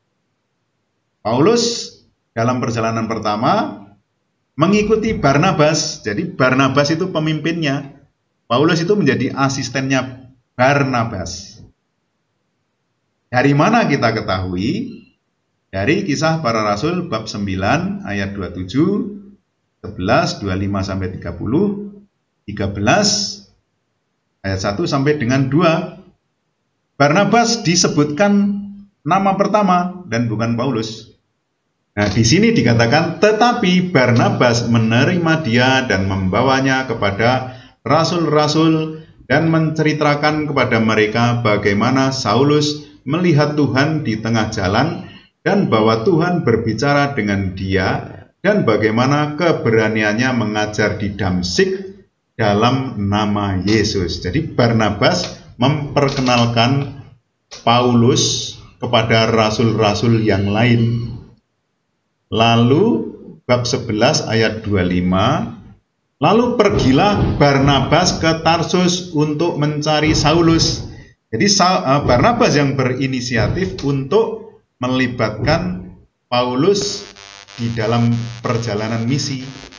Paulus dalam perjalanan pertama mengikuti Barnabas. Jadi Barnabas itu pemimpinnya. Paulus itu menjadi asistennya Barnabas. Dari mana kita ketahui? Dari Kisah Para Rasul bab 9 ayat 27, 11, 25 sampai 30, 13 ayat 1 sampai dengan 2. Barnabas disebutkan nama pertama dan bukan Paulus. Nah, di sini dikatakan, tetapi Barnabas menerima dia dan membawanya kepada rasul-rasul dan menceritakan kepada mereka bagaimana Saulus melihat Tuhan di tengah jalan dan bahwa Tuhan berbicara dengan dia dan bagaimana keberaniannya mengajar di Damsyik dalam nama Yesus. Jadi Barnabas memperkenalkan Paulus kepada rasul-rasul yang lain. Lalu bab 11 ayat 25, lalu pergilah Barnabas ke Tarsus untuk mencari Saulus. Jadi Barnabas yang berinisiatif untuk melibatkan Paulus di dalam perjalanan misi.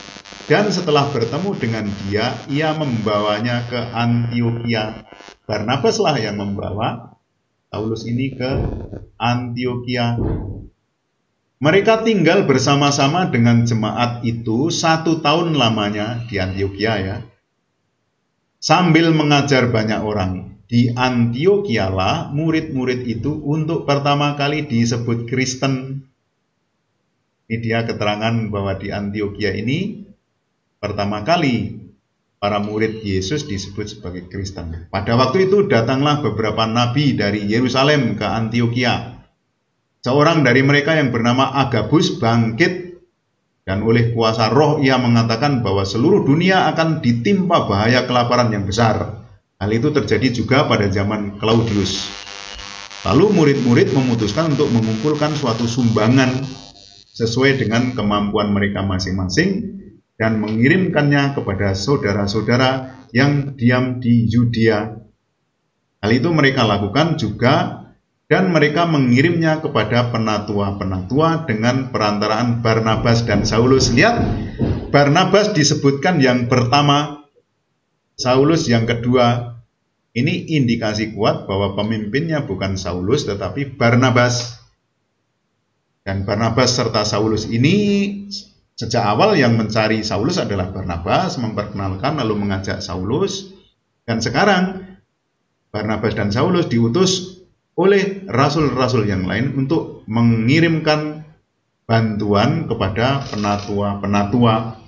Dan setelah bertemu dengan dia, ia membawanya ke Antiokhia. Barnabaslah yang membawa Saulus ini ke Antiokhia. Mereka tinggal bersama-sama dengan jemaat itu 1 tahun lamanya di Antiokhia ya. Sambil mengajar banyak orang. Di Antiokhia lah murid-murid itu untuk pertama kali disebut Kristen. Ini dia keterangan bahwa di Antiokhia ini pertama kali para murid Yesus disebut sebagai Kristen. Pada waktu itu datanglah beberapa nabi dari Yerusalem ke Antiokhia. Seorang dari mereka yang bernama Agabus bangkit dan oleh kuasa roh ia mengatakan bahwa seluruh dunia akan ditimpa bahaya kelaparan yang besar. Hal itu terjadi juga pada zaman Claudius. Lalu murid-murid memutuskan untuk mengumpulkan suatu sumbangan sesuai dengan kemampuan mereka masing-masing dan mengirimkannya kepada saudara-saudara yang diam di Yudea. Hal itu mereka lakukan juga dan mereka mengirimnya kepada penatua-penatua dengan perantaraan Barnabas dan Saulus. Lihat, Barnabas disebutkan yang pertama, Saulus yang kedua. Ini indikasi kuat bahwa pemimpinnya bukan Saulus tetapi Barnabas. Dan Barnabas serta Saulus ini sejak awal yang mencari Saulus adalah Barnabas, memperkenalkan lalu mengajak Saulus. Dan sekarang Barnabas dan Saulus diutus oleh rasul-rasul yang lain untuk mengirimkan bantuan kepada penatua-penatua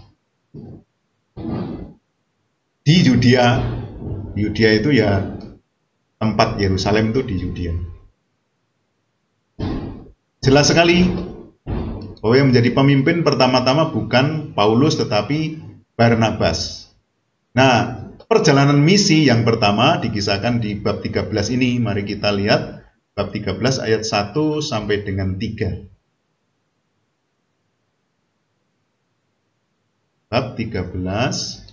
di Yudea. Yudea itu ya tempat Yerusalem itu di Yudea. Jelas sekali bahwa yang menjadi pemimpin pertama-tama bukan Paulus tetapi Barnabas. Nah, perjalanan misi yang pertama dikisahkan di bab 13 ini. Mari kita lihat bab 13 ayat 1 sampai dengan 3. Bab 13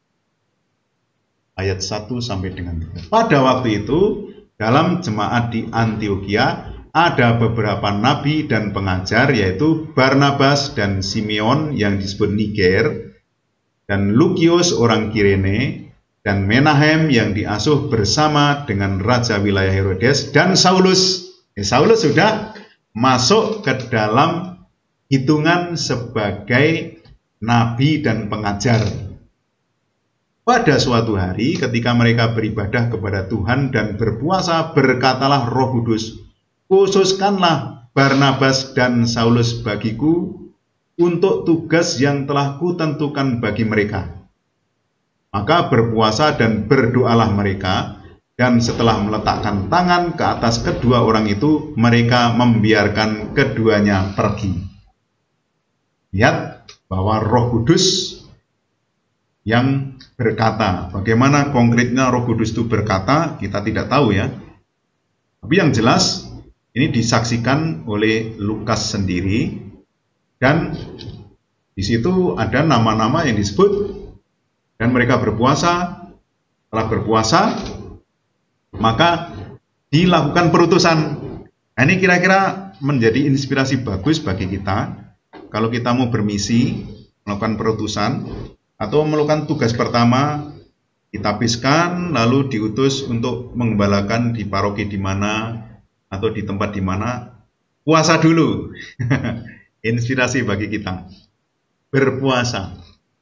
ayat 1 sampai dengan 3. Pada waktu itu dalam jemaat di Antiokhia ada beberapa nabi dan pengajar, yaitu Barnabas dan Simeon yang disebut Niger, dan Lukius orang Kirene, dan Menahem yang diasuh bersama dengan raja wilayah Herodes, dan Saulus. Saulus sudah masuk ke dalam hitungan sebagai nabi dan pengajar. Pada suatu hari ketika mereka beribadah kepada Tuhan dan berpuasa, berkatalah Roh Kudus, khususkanlah Barnabas dan Saulus bagiku untuk tugas yang telah kutentukan bagi mereka. Maka berpuasa dan berdoalah mereka, dan setelah meletakkan tangan ke atas kedua orang itu, mereka membiarkan keduanya pergi. Lihat bahwa Roh Kudus yang berkata. Bagaimana konkretnya Roh Kudus itu berkata, kita tidak tahu ya. Tapi yang jelas, ini disaksikan oleh Lukas sendiri, dan di situ ada nama-nama yang disebut, dan mereka berpuasa. Setelah berpuasa, maka dilakukan perutusan. Nah, ini kira-kira menjadi inspirasi bagus bagi kita, kalau kita mau bermisi, melakukan perutusan, atau melakukan tugas pertama, ditapiskan, lalu diutus untuk mengembalakan di paroki di mana, atau di tempat di mana, puasa dulu. Inspirasi bagi kita. Berpuasa.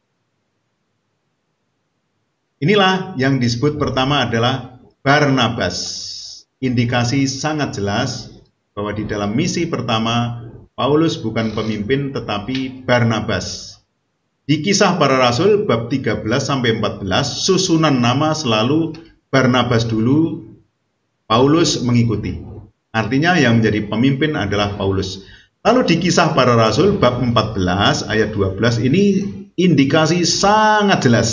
Inilah yang disebut pertama adalah Barnabas. Indikasi sangat jelas bahwa di dalam misi pertama, Paulus bukan pemimpin tetapi Barnabas. Di Kisah Para Rasul bab 13 sampai 14, susunan nama selalu Barnabas dulu, Paulus mengikuti. Artinya yang menjadi pemimpin adalah Paulus. Lalu di Kisah Para Rasul bab 14 ayat 12 ini indikasi sangat jelas.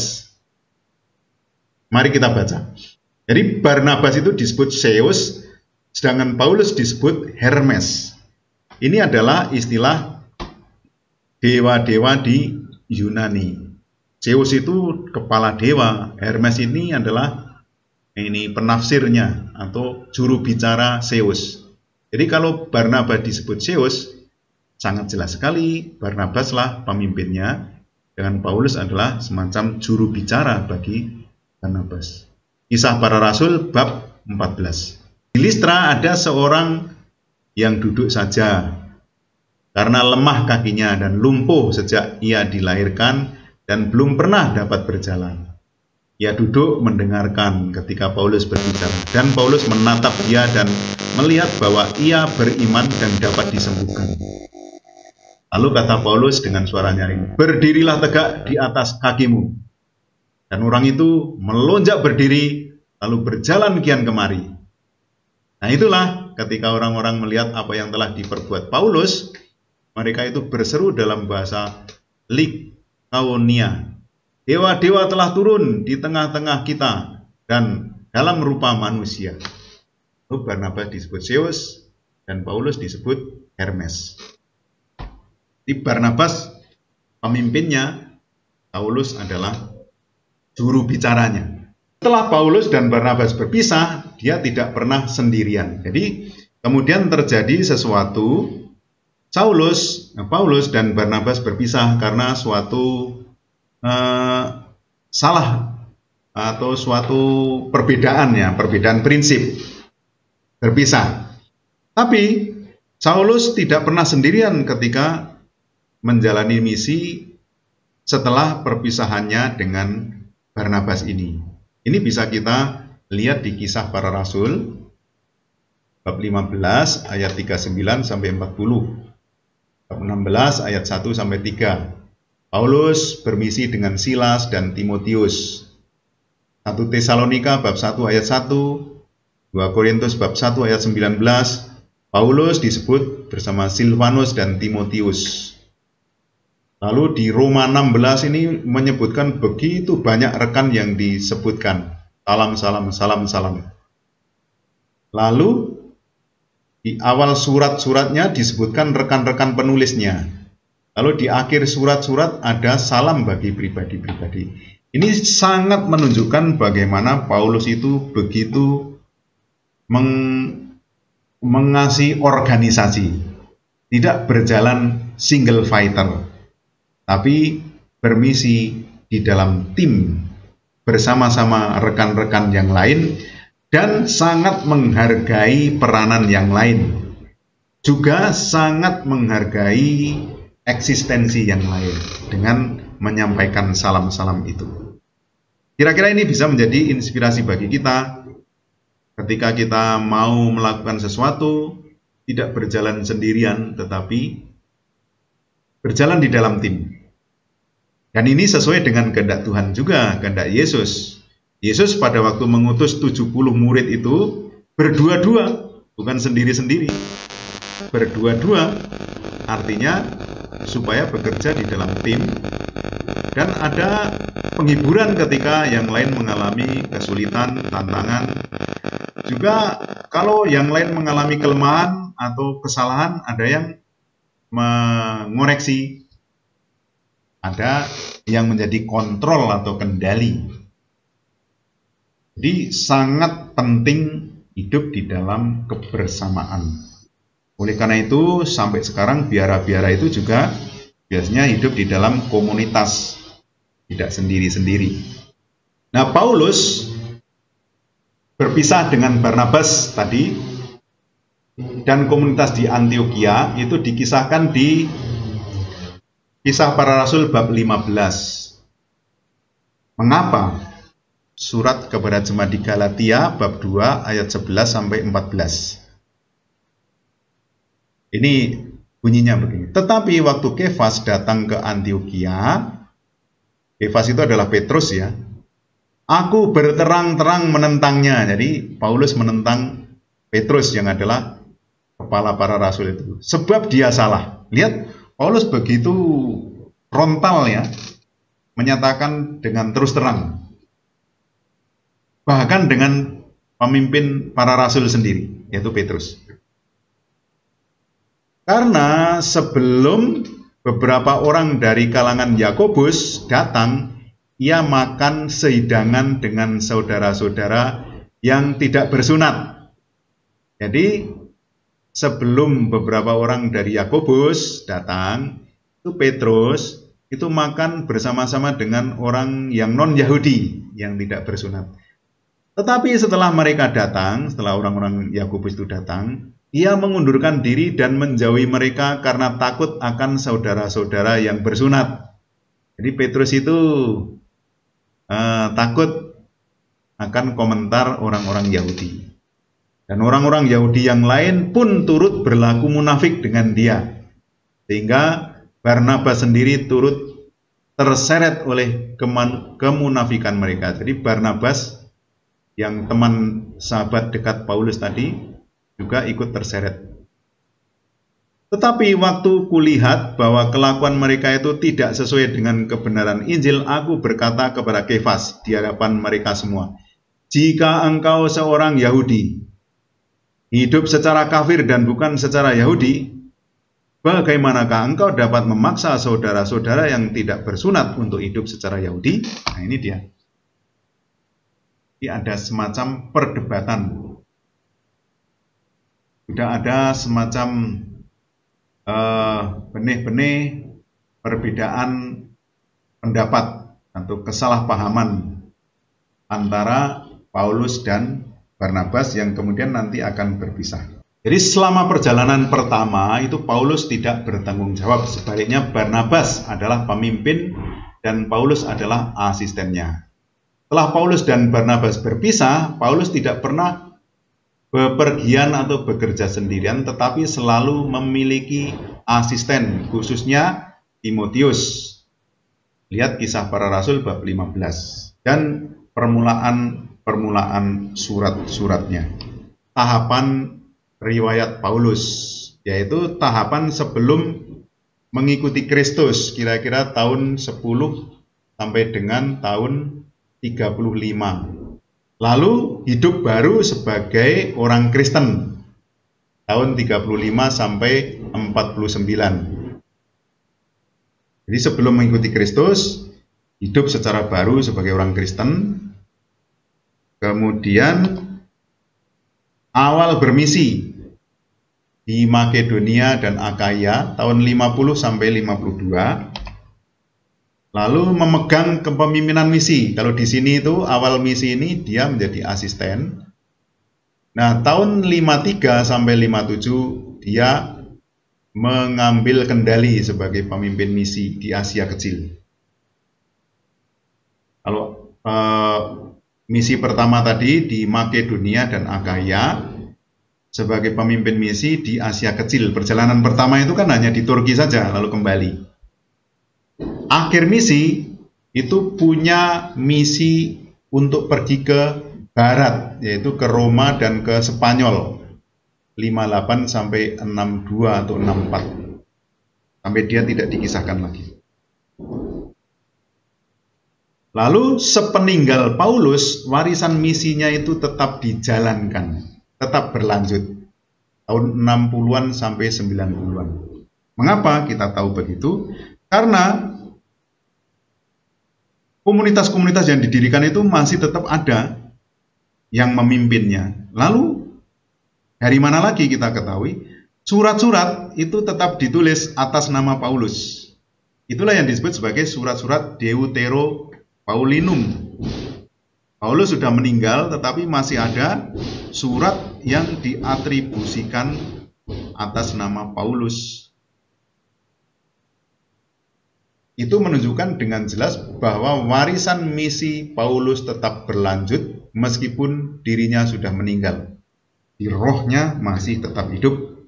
Mari kita baca. Jadi Barnabas itu disebut Zeus, sedangkan Paulus disebut Hermes. Ini adalah istilah dewa-dewa di Yunani. Zeus itu kepala dewa, Hermes ini adalah penafsirnya atau juru bicara Zeus. Jadi kalau Barnabas disebut Zeus, sangat jelas sekali Barnabas lah pemimpinnya. dengan Paulus adalah semacam juru bicara bagi Barnabas. Kisah Para Rasul bab 14. Di Listra ada seorang yang duduk saja karena lemah kakinya dan lumpuh sejak ia dilahirkan dan belum pernah dapat berjalan. Ia duduk mendengarkan ketika Paulus berbicara, dan Paulus menatap dia dan melihat bahwa ia beriman dan dapat disembuhkan. Lalu kata Paulus dengan suara nyaring, "Berdirilah tegak di atas kakimu." Dan orang itu melonjak berdiri, lalu berjalan kian kemari. Nah, itulah ketika orang-orang melihat apa yang telah diperbuat Paulus, mereka itu berseru dalam bahasa Likaonia, "Dewa-dewa telah turun di tengah-tengah kita dan dalam rupa manusia." Lalu Barnabas disebut Zeus dan Paulus disebut Hermes. Di Barnabas pemimpinnya, Paulus adalah juru bicaranya. Setelah Paulus dan Barnabas berpisah, dia tidak pernah sendirian. Jadi kemudian terjadi sesuatu. Paulus dan Barnabas berpisah karena suatu salah atau suatu perbedaan prinsip, berpisah. Tapi Saulus tidak pernah sendirian ketika menjalani misi setelah perpisahannya dengan Barnabas ini. Ini bisa kita lihat di Kisah Para Rasul bab 15 ayat 39 sampai 40. Bab 16 ayat 1 sampai 3. Paulus bermisi dengan Silas dan Timotius. 1 Tesalonika bab 1 ayat 1, 2 Korintus bab 1 ayat 19, Paulus disebut bersama Silvanus dan Timotius. Lalu di Roma 16 ini menyebutkan begitu banyak rekan yang disebutkan. Salam. Lalu di awal surat-suratnya disebutkan rekan-rekan penulisnya. Lalu di akhir surat-surat ada salam bagi pribadi-pribadi. Ini sangat menunjukkan bagaimana Paulus itu begitu mengasihi organisasi. Tidak berjalan single fighter, tapi bermisi di dalam tim bersama-sama rekan-rekan yang lain dan sangat menghargai peranan yang lain. Juga sangat menghargai eksistensi yang lain dengan menyampaikan salam-salam itu. Kira-kira ini bisa menjadi inspirasi bagi kita ketika kita mau melakukan sesuatu, tidak berjalan sendirian tetapi berjalan di dalam tim. Dan ini sesuai dengan kehendak Tuhan juga, kehendak Yesus. Yesus pada waktu mengutus 70 murid itu berdua-dua, bukan sendiri-sendiri. Berdua-dua artinya supaya bekerja di dalam tim dan ada penghiburan ketika yang lain mengalami kesulitan, tantangan. Juga kalau yang lain mengalami kelemahan atau kesalahan, ada yang mengoreksi, ada yang menjadi kontrol atau kendali. Jadi sangat penting hidup di dalam kebersamaan. Oleh karena itu sampai sekarang biara-biara itu juga biasanya hidup di dalam komunitas, tidak sendiri-sendiri. Nah, Paulus berpisah dengan Barnabas tadi, dan komunitas di Antioquia itu dikisahkan di Kisah Para Rasul bab 15. Mengapa? Surat kepada jemaat di Galatia bab 2 ayat 11 sampai 14. Ini bunyinya begini. Tetapi waktu Kefas datang ke Antioquia, Kefas itu adalah Petrus ya, aku berterang-terang menentangnya. Jadi Paulus menentang Petrus yang adalah kepala para rasul itu. Sebab dia salah. Lihat, Paulus begitu frontal ya, menyatakan dengan terus terang. Bahkan dengan pemimpin para rasul sendiri, yaitu Petrus. Karena sebelum beberapa orang dari kalangan Yakobus datang, ia makan sehidangan dengan saudara-saudara yang tidak bersunat. Jadi sebelum beberapa orang dari Yakobus datang, itu Petrus itu makan bersama-sama dengan orang yang non-Yahudi yang tidak bersunat. Tetapi setelah mereka datang, setelah orang-orang Yakobus itu datang, ia mengundurkan diri dan menjauhi mereka karena takut akan saudara-saudara yang bersunat. Jadi Petrus itu takut akan komentar orang-orang Yahudi. Dan orang-orang Yahudi yang lain pun turut berlaku munafik dengan dia. Sehingga Barnabas sendiri turut terseret oleh kemunafikan mereka. Jadi Barnabas yang teman sahabat dekat Paulus tadi juga ikut terseret. Tetapi waktu kulihat bahwa kelakuan mereka itu tidak sesuai dengan kebenaran Injil, aku berkata kepada Kefas di hadapan mereka semua, jika engkau seorang Yahudi, hidup secara kafir dan bukan secara Yahudi, bagaimanakah engkau dapat memaksa saudara-saudara yang tidak bersunat untuk hidup secara Yahudi? Nah ini dia. Jadi ada semacam perdebatan. Sudah ada semacam benih-benih perbedaan pendapat atau kesalahpahaman antara Paulus dan Barnabas yang kemudian nanti akan berpisah. Jadi selama perjalanan pertama itu Paulus tidak bertanggung jawab, sebaliknya Barnabas adalah pemimpin dan Paulus adalah asistennya. Setelah Paulus dan Barnabas berpisah, Paulus tidak pernah bepergian atau bekerja sendirian, tetapi selalu memiliki asisten, khususnya Timotius. Lihat Kisah Para Rasul bab 15 dan permulaan surat-suratnya. Tahapan riwayat Paulus, yaitu tahapan sebelum mengikuti Kristus, kira-kira tahun 10 sampai dengan tahun 35. Lalu hidup baru sebagai orang Kristen tahun 35 sampai 49. Jadi sebelum mengikuti Kristus, hidup secara baru sebagai orang Kristen. Kemudian awal bermisi di Makedonia dan Akaya tahun 50 sampai 52. Lalu memegang kepemimpinan misi. Kalau di sini itu awal misi ini dia menjadi asisten. Nah, tahun 53 sampai 57 dia mengambil kendali sebagai pemimpin misi di Asia Kecil. Kalau misi pertama tadi di Makedonia dan Akaya sebagai pemimpin misi di Asia Kecil. Perjalanan pertama itu kan hanya di Turki saja, lalu kembali. Akhir misi itu punya misi untuk pergi ke barat, yaitu ke Roma dan ke Spanyol 58 sampai 62 atau 64 sampai dia tidak dikisahkan lagi. Lalu sepeninggal Paulus, warisan misinya itu tetap dijalankan, tetap berlanjut tahun 60-an sampai 90-an. Mengapa kita tahu begitu? Karena komunitas-komunitas yang didirikan itu masih tetap ada yang memimpinnya. Lalu dari mana lagi kita ketahui? Surat-surat itu tetap ditulis atas nama Paulus. Itulah yang disebut sebagai surat-surat Deuteropaulinum. Paulus sudah meninggal, tetapi masih ada surat yang diatribusikan atas nama Paulus. Itu menunjukkan dengan jelas bahwa warisan misi Paulus tetap berlanjut meskipun dirinya sudah meninggal. Di rohnya masih tetap hidup.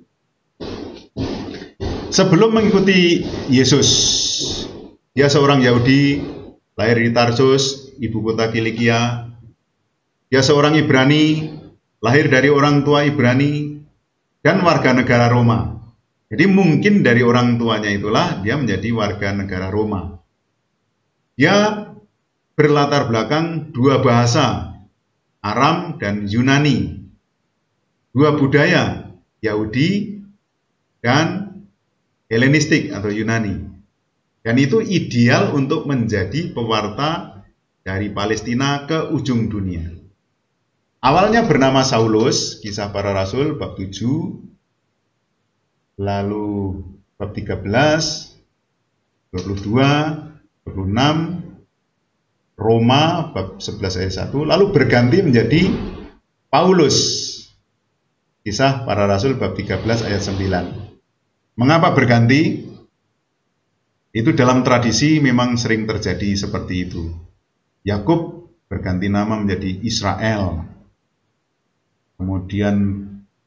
Sebelum mengikuti Yesus, dia seorang Yahudi, lahir di Tarsus, ibu kota Kilikia. Dia seorang Ibrani, lahir dari orang tua Ibrani, dan warga negara Roma. Jadi mungkin dari orang tuanya itulah dia menjadi warga negara Roma. Dia berlatar belakang dua bahasa, Aram dan Yunani. Dua budaya, Yahudi dan Helenistik atau Yunani. Dan itu ideal untuk menjadi pewarta dari Palestina ke ujung dunia. Awalnya bernama Saulus, Kisah Para Rasul bab 7, lalu bab 13, 22, 26, Roma bab 11 ayat 1, lalu berganti menjadi Paulus. Kisah Para Rasul bab 13 ayat 9. Mengapa berganti? Itu dalam tradisi memang sering terjadi seperti itu. Yakub berganti nama menjadi Israel. Kemudian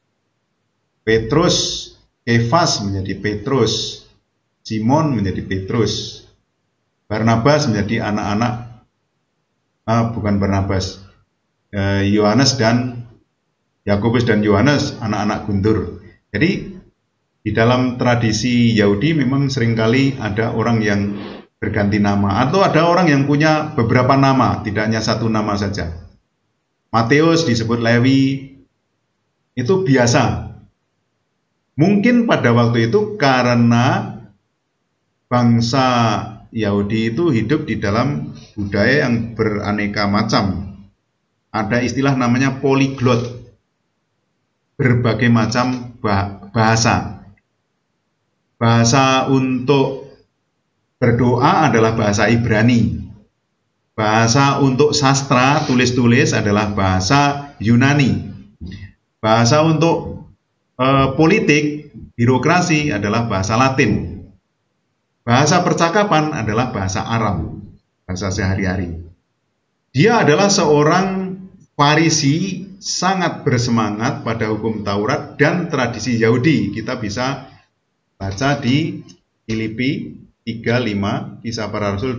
Petrus, Kefas menjadi Petrus, Simon menjadi Petrus, Barnabas menjadi bukan Barnabas, Yohanes dan Yakobus dan Yohanes anak-anak guntur. Jadi di dalam tradisi Yahudi memang seringkali ada orang yang berganti nama, atau ada orang yang punya beberapa nama, tidak hanya satu nama saja. Matius disebut Lewi, itu biasa. Mungkin pada waktu itu karena bangsa Yahudi itu hidup di dalam budaya yang beraneka macam. Ada istilah namanya poliglot, berbagai macam bahasa. Bahasa untuk berdoa adalah bahasa Ibrani. Bahasa untuk sastra, tulis-tulis adalah bahasa Yunani. Bahasa untuk politik, birokrasi adalah bahasa Latin. Bahasa percakapan adalah bahasa Arab, bahasa sehari-hari. Dia adalah seorang Farisi, sangat bersemangat pada hukum Taurat dan tradisi Yahudi. Kita bisa baca di Filipi 3:5, Kisah Para Rasul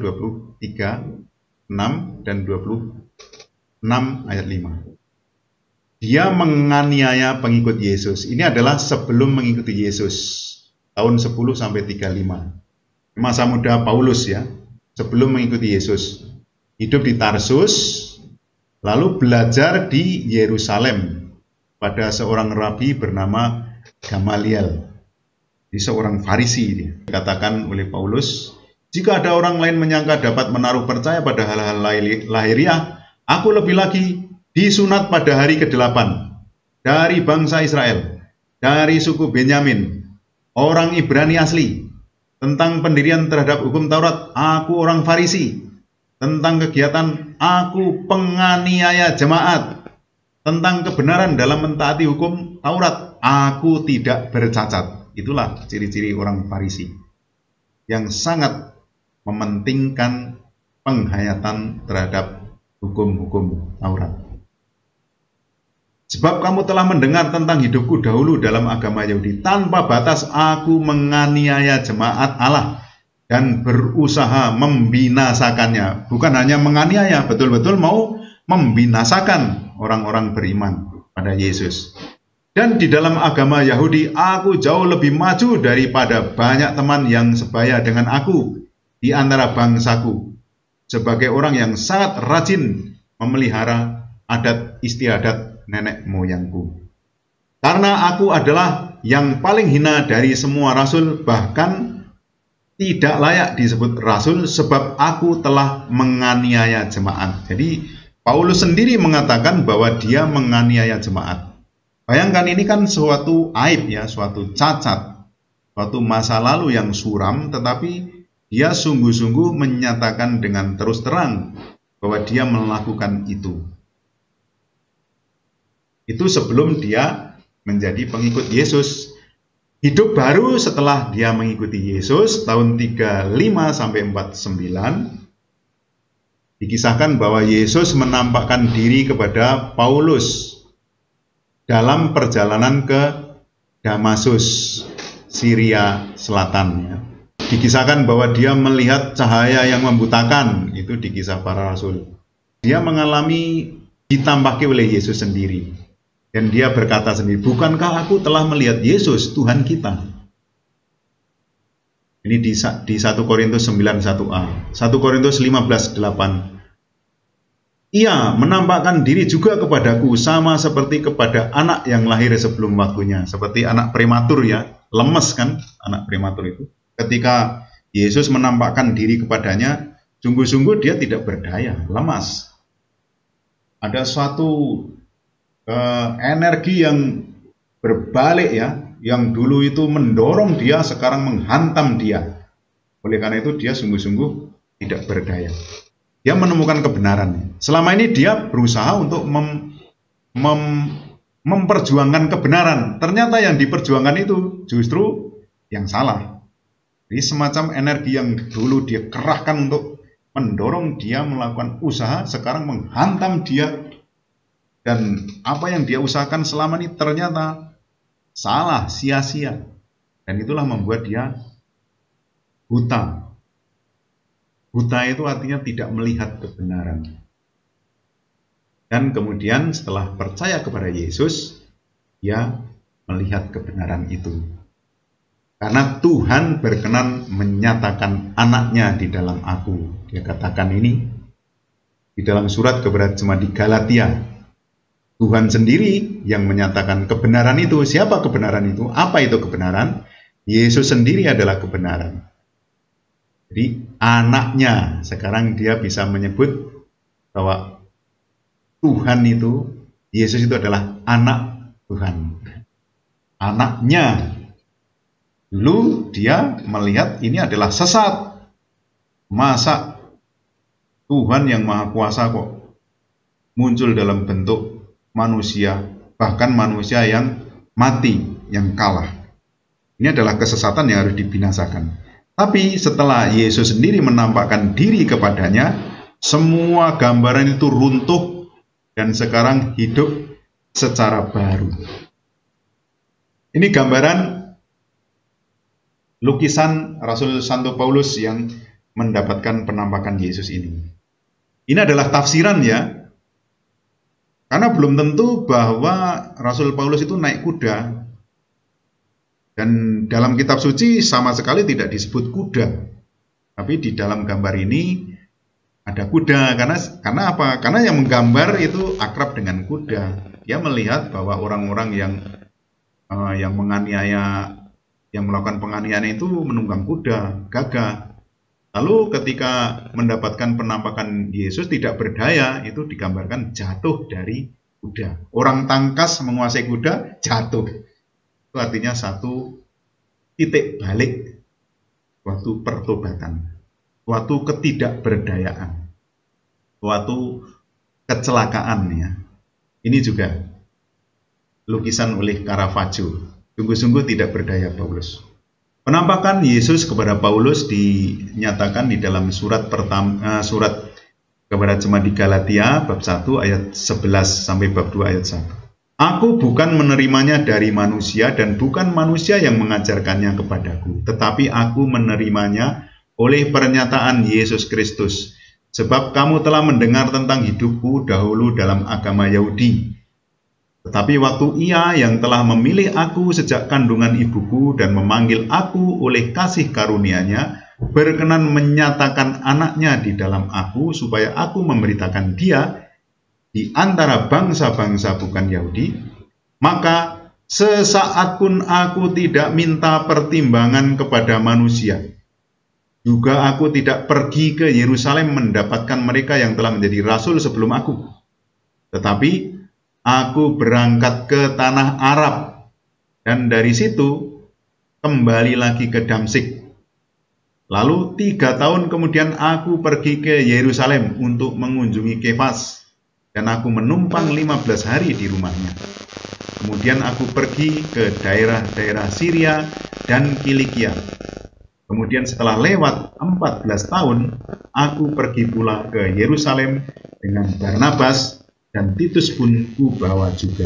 23:6 dan 26 ayat 5. Dia menganiaya pengikut Yesus. Ini adalah sebelum mengikuti Yesus, tahun 10 sampai 35. Masa muda Paulus ya, sebelum mengikuti Yesus. Hidup di Tarsus, lalu belajar di Yerusalem pada seorang rabi bernama Gamaliel. Ini seorang Farisi. Dikatakan oleh Paulus, jika ada orang lain menyangka dapat menaruh percaya pada hal-hal lahiriah, aku lebih lagi disunat pada hari ke-8 dari bangsa Israel, dari suku Benyamin, orang Ibrani asli. Tentang pendirian terhadap hukum Taurat, aku orang Farisi. Tentang kegiatan, aku penganiaya jemaat. Tentang kebenaran dalam mentaati hukum Taurat, aku tidak bercacat. Itulah ciri-ciri orang Farisi yang sangat mementingkan penghayatan terhadap hukum-hukum Taurat. Sebab kamu telah mendengar tentang hidupku dahulu dalam agama Yahudi. Tanpa batas aku menganiaya jemaat Allah dan berusaha membinasakannya. Bukan hanya menganiaya, betul-betul mau membinasakan orang-orang beriman pada Yesus. Dan di dalam agama Yahudi, aku jauh lebih maju daripada banyak teman yang sebaya dengan aku di antara bangsaku. Sebagai orang yang sangat rajin memelihara adat istiadat nenek moyangku. Karena aku adalah yang paling hina dari semua rasul, bahkan tidak layak disebut rasul, sebab aku telah menganiaya jemaat. Jadi Paulus sendiri mengatakan bahwa dia menganiaya jemaat. Bayangkan, ini kan suatu aib ya, suatu cacat, suatu masa lalu yang suram, tetapi dia sungguh-sungguh menyatakan dengan terus terang bahwa dia melakukan itu. Itu sebelum dia menjadi pengikut Yesus. Hidup baru setelah dia mengikuti Yesus tahun 35 sampai 49. Dikisahkan bahwa Yesus menampakkan diri kepada Paulus dalam perjalanan ke Damaskus, Syria Selatan. Dikisahkan bahwa dia melihat cahaya yang membutakan, itu di Kisah Para Rasul. Dia mengalami ditampaki oleh Yesus sendiri. Dan dia berkata sendiri, bukankah aku telah melihat Yesus, Tuhan kita? Ini di 1 Korintus 9:1a. 1 Korintus 15:8. Ia menampakkan diri juga kepadaku sama seperti kepada anak yang lahir sebelum waktunya. Seperti anak prematur ya, lemes kan anak prematur itu. Ketika Yesus menampakkan diri kepadanya, sungguh-sungguh dia tidak berdaya, lemas. Ada suatu energi yang berbalik ya, yang dulu itu mendorong dia, sekarang menghantam dia. Oleh karena itu dia sungguh-sungguh tidak berdaya. Dia menemukan kebenaran. Selama ini dia berusaha untuk memperjuangkan kebenaran. Ternyata yang diperjuangkan itu justru yang salah. Jadi semacam energi yang dulu dia kerahkan untuk mendorong dia melakukan usaha, sekarang menghantam dia. Dan apa yang dia usahakan selama ini ternyata salah, sia-sia. Dan itulah membuat dia buta. Buta itu artinya tidak melihat kebenaran. Dan kemudian setelah percaya kepada Yesus, dia melihat kebenaran itu. Karena Tuhan berkenan menyatakan anaknya di dalam aku. Dia katakan ini di dalam surat kepada jemaat di Galatia. Tuhan sendiri yang menyatakan kebenaran itu. Siapa kebenaran itu? Apa itu kebenaran? Yesus sendiri adalah kebenaran. Jadi anaknya, sekarang dia bisa menyebut bahwa Tuhan itu, Yesus itu adalah anak Tuhan. Anaknya. Dulu dia melihat ini adalah sesat. Masa Tuhan yang Maha Kuasa kok muncul dalam bentuk manusia, bahkan manusia yang mati, yang kalah. Ini adalah kesesatan yang harus dibinasakan. Tapi setelah Yesus sendiri menampakkan diri kepadanya, semua gambaran itu runtuh dan sekarang hidup secara baru. Ini gambaran lukisan Rasul Santo Paulus yang mendapatkan penampakan Yesus ini. Ini adalah tafsiran ya, karena belum tentu bahwa Rasul Paulus itu naik kuda. Dan dalam kitab suci sama sekali tidak disebut kuda. Tapi di dalam gambar ini ada kuda. Karena apa? Karena yang menggambar itu akrab dengan kuda. Dia melihat bahwa orang-orang yang menganiaya, yang melakukan penganiayaan itu menunggang kuda, gagah. Lalu ketika mendapatkan penampakan Yesus tidak berdaya, itu digambarkan jatuh dari kuda. Orang tangkas menguasai kuda, jatuh. Itu artinya satu titik balik, suatu pertobatan, suatu ketidakberdayaan, suatu kecelakaan ya. Ini juga lukisan oleh Caravaggio. Sungguh-sungguh tidak berdaya Paulus. Penampakan Yesus kepada Paulus dinyatakan di dalam surat kepada jemaat di Galatia bab 1 ayat 11 sampai bab 2 ayat 1. Aku bukan menerimanya dari manusia dan bukan manusia yang mengajarkannya kepadaku, tetapi aku menerimanya oleh pernyataan Yesus Kristus. Sebab kamu telah mendengar tentang hidupku dahulu dalam agama Yahudi. Tetapi waktu Ia yang telah memilih aku sejak kandungan ibuku dan memanggil aku oleh kasih karunia-Nya, berkenan menyatakan anaknya di dalam aku supaya aku memberitakan Dia di antara bangsa-bangsa bukan Yahudi, maka sesaat pun aku tidak minta pertimbangan kepada manusia. Juga aku tidak pergi ke Yerusalem mendapatkan mereka yang telah menjadi rasul sebelum aku. Tetapi aku berangkat ke tanah Arab, dan dari situ kembali lagi ke Damsyik. Lalu 3 tahun kemudian aku pergi ke Yerusalem untuk mengunjungi Kefas, dan aku menumpang 15 hari di rumahnya. Kemudian aku pergi ke daerah-daerah Syria dan Kilikia. Kemudian setelah lewat 14 tahun, aku pergi pula ke Yerusalem dengan Barnabas, dan Titus pun kubawa juga.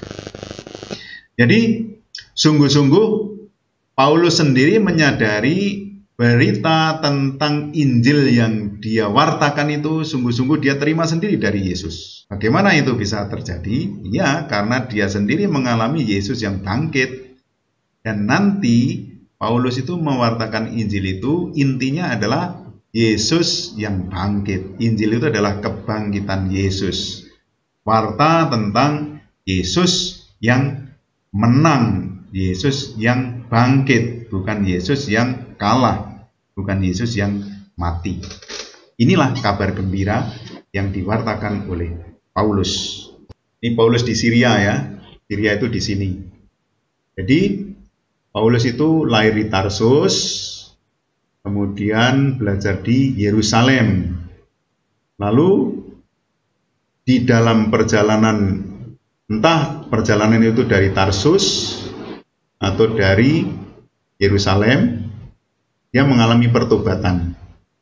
Jadi, sungguh-sungguh Paulus sendiri menyadari berita tentang Injil yang dia wartakan itu sungguh-sungguh dia terima sendiri dari Yesus. Bagaimana itu bisa terjadi? Ya, karena dia sendiri mengalami Yesus yang bangkit. Dan nanti Paulus itu mewartakan Injil itu intinya adalah Yesus yang bangkit. Injil itu adalah kebangkitan Yesus. Warta tentang Yesus yang menang, Yesus yang bangkit, bukan Yesus yang kalah, bukan Yesus yang mati. Inilah kabar gembira yang diwartakan oleh Paulus. Ini Paulus di Syria ya. Syria itu di sini. Jadi Paulus itu lahir di Tarsus, kemudian belajar di Yerusalem. Lalu di dalam perjalanan, entah perjalanan itu dari Tarsus atau dari Yerusalem, dia mengalami pertobatan.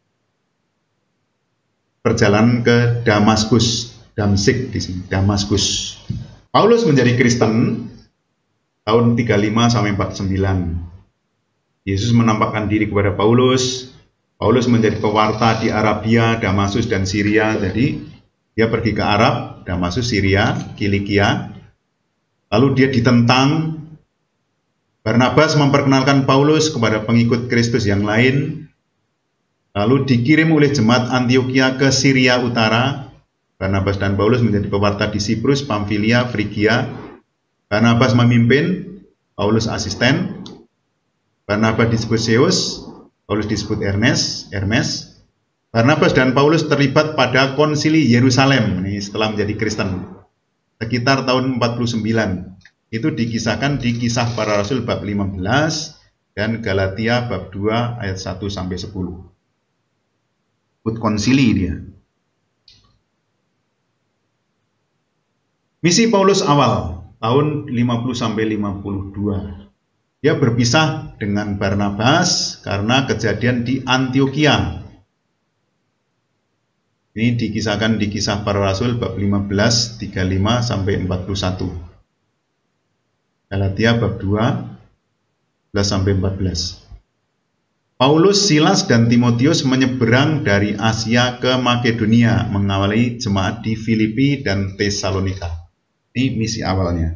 Perjalanan ke Damaskus, Damsik di sini, Damaskus. Paulus menjadi Kristen tahun 35 sampai 49. Yesus menampakkan diri kepada Paulus. Paulus menjadi pewarta di Arabia, Damaskus dan Syria. Jadi dia pergi ke Arab, Damaskus, Syria, Kilikia. Lalu dia ditentang. Barnabas memperkenalkan Paulus kepada pengikut Kristus yang lain. Lalu dikirim oleh jemaat Antiokhia ke Syria Utara. Barnabas dan Paulus menjadi pewarta di Siprus, Pamfilia, Frigia. Barnabas memimpin, Paulus asisten. Barnabas disebut Zeus, Paulus disebut Hermes. Barnabas dan Paulus terlibat pada konsili Yerusalem ini setelah menjadi Kristen sekitar tahun 49. Itu dikisahkan di Kisah Para Rasul bab 15 dan Galatia bab 2 ayat 1 sampai 10. Ikut konsili dia. Misi Paulus awal tahun 50 sampai 52. Dia berpisah dengan Barnabas karena kejadian di Antiokhia. Ini dikisahkan di Kisah Para Rasul bab 15 35 sampai 41. Galatia bab 2 11 sampai 14. Paulus, Silas dan Timotius menyeberang dari Asia ke Makedonia mengawali jemaat di Filipi dan Tesalonika. Ini misi awalnya.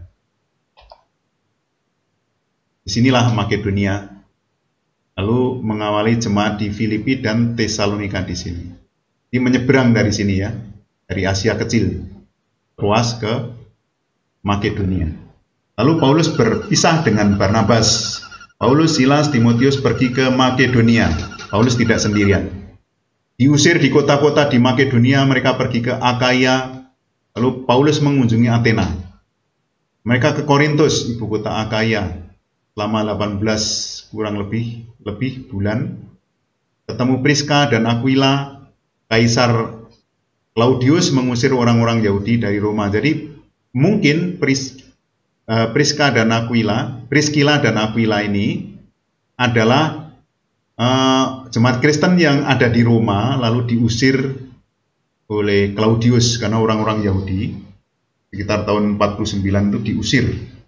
Disinilah Makedonia. Lalu mengawali jemaat di Filipi dan Tesalonika di sini. Ini menyeberang dari sini ya, dari Asia kecil, ruas ke Makedonia. Lalu Paulus berpisah dengan Barnabas. Paulus, Silas, Timotius pergi ke Makedonia. Paulus tidak sendirian. Diusir di kota-kota di Makedonia, mereka pergi ke Akaya. Lalu Paulus mengunjungi Athena. Mereka ke Korintus, ibu kota Akaya, selama 18 kurang lebih bulan. Ketemu Priska dan Aquila. Kaisar Claudius mengusir orang-orang Yahudi dari Roma. Jadi mungkin Priskila dan Aquila ini adalah jemaat Kristen yang ada di Roma lalu diusir oleh Claudius karena orang-orang Yahudi sekitar tahun 49 itu diusir.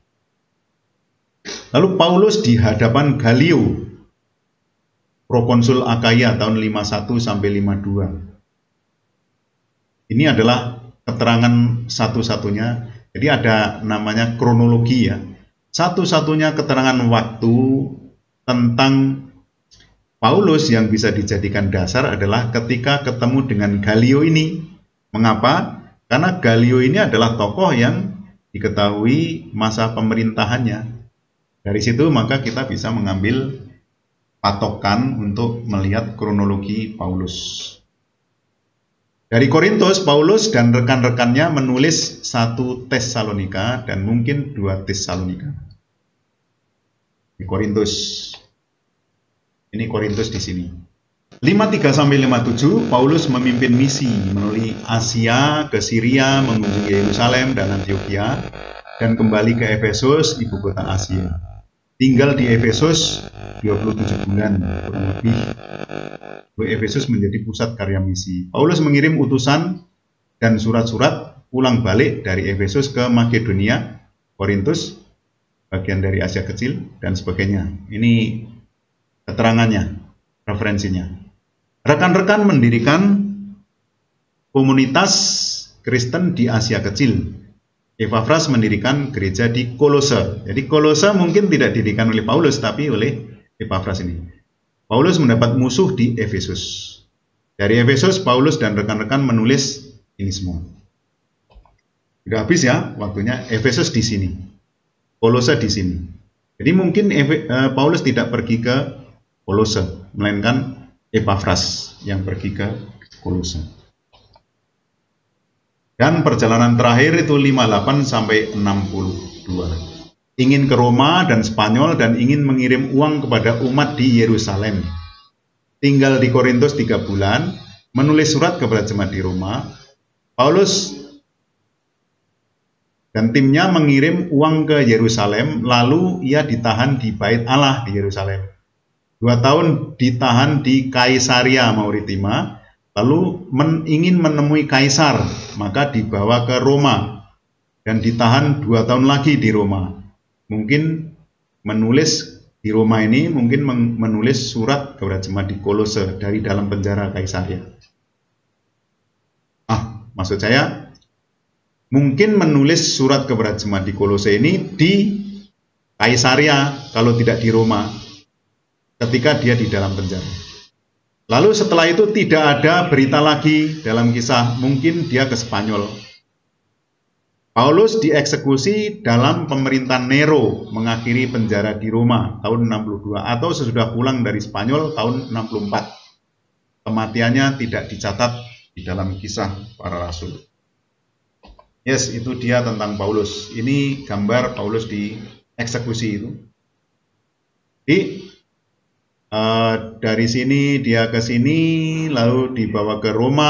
Lalu Paulus di hadapan Galio, prokonsul Akaya tahun 51 sampai 52. Ini adalah keterangan satu-satunya. Jadi ada namanya kronologi ya. Satu-satunya keterangan waktu tentang Paulus yang bisa dijadikan dasar adalah ketika ketemu dengan Galio ini. Mengapa? Karena Galio ini adalah tokoh yang diketahui masa pemerintahannya. Dari situ maka kita bisa mengambil patokan untuk melihat kronologi Paulus. Dari Korintus, Paulus dan rekan-rekannya menulis 1 Tesalonika dan mungkin 2 Tesalonika. Di Korintus. Ini Korintus di sini. 53 sampai 57, Paulus memimpin misi melalui Asia ke Syria, mengunjungi Yerusalem dan Antiokhia, dan kembali ke Efesus, ibu kota Asia. Tinggal di Efesus 27 bulan, kurang lebih. Efesus menjadi pusat karya misi. Paulus mengirim utusan dan surat-surat pulang balik dari Efesus ke Makedonia, Korintus, bagian dari Asia Kecil, dan sebagainya. Ini keterangannya, referensinya. Rekan-rekan mendirikan komunitas Kristen di Asia Kecil. Epafras mendirikan gereja di Kolose. Jadi Kolose mungkin tidak didirikan oleh Paulus, tapi oleh Epafras ini. Paulus mendapat musuh di Efesus. Dari Efesus, Paulus dan rekan-rekan menulis ini semua. Sudah habis ya waktunya. Efesus di sini, Kolose di sini. Jadi mungkin Paulus tidak pergi ke Kolose, melainkan Epafras yang pergi ke Kolose. Dan perjalanan terakhir itu 58 sampai 62. Ingin ke Roma dan Spanyol dan ingin mengirim uang kepada umat di Yerusalem. tinggal di Korintus 3 bulan, menulis surat kepada jemaat di Roma. Paulus dan timnya mengirim uang ke Yerusalem, lalu ia ditahan di Bait Allah di Yerusalem. 2 tahun ditahan di Kaisaria Mauritima, lalu ingin menemui Kaisar, maka dibawa ke Roma dan ditahan 2 tahun lagi di Roma. Mungkin menulis di Roma ini, mungkin menulis surat kepada jemaat di Kolose dari dalam penjara Kaisaria. Maksud saya, mungkin menulis surat kepada jemaat di Kolose ini di Kaisaria, kalau tidak di Roma, ketika dia di dalam penjara. Lalu setelah itu tidak ada berita lagi dalam kisah, mungkin dia ke Spanyol. Paulus dieksekusi dalam pemerintahan Nero, mengakhiri penjara di Roma tahun 62, atau sesudah pulang dari Spanyol tahun 64. Kematiannya tidak dicatat di dalam kisah para rasul. Yes, itu dia tentang Paulus. Ini gambar Paulus dieksekusi itu. Dari sini dia ke sini, lalu dibawa ke Roma,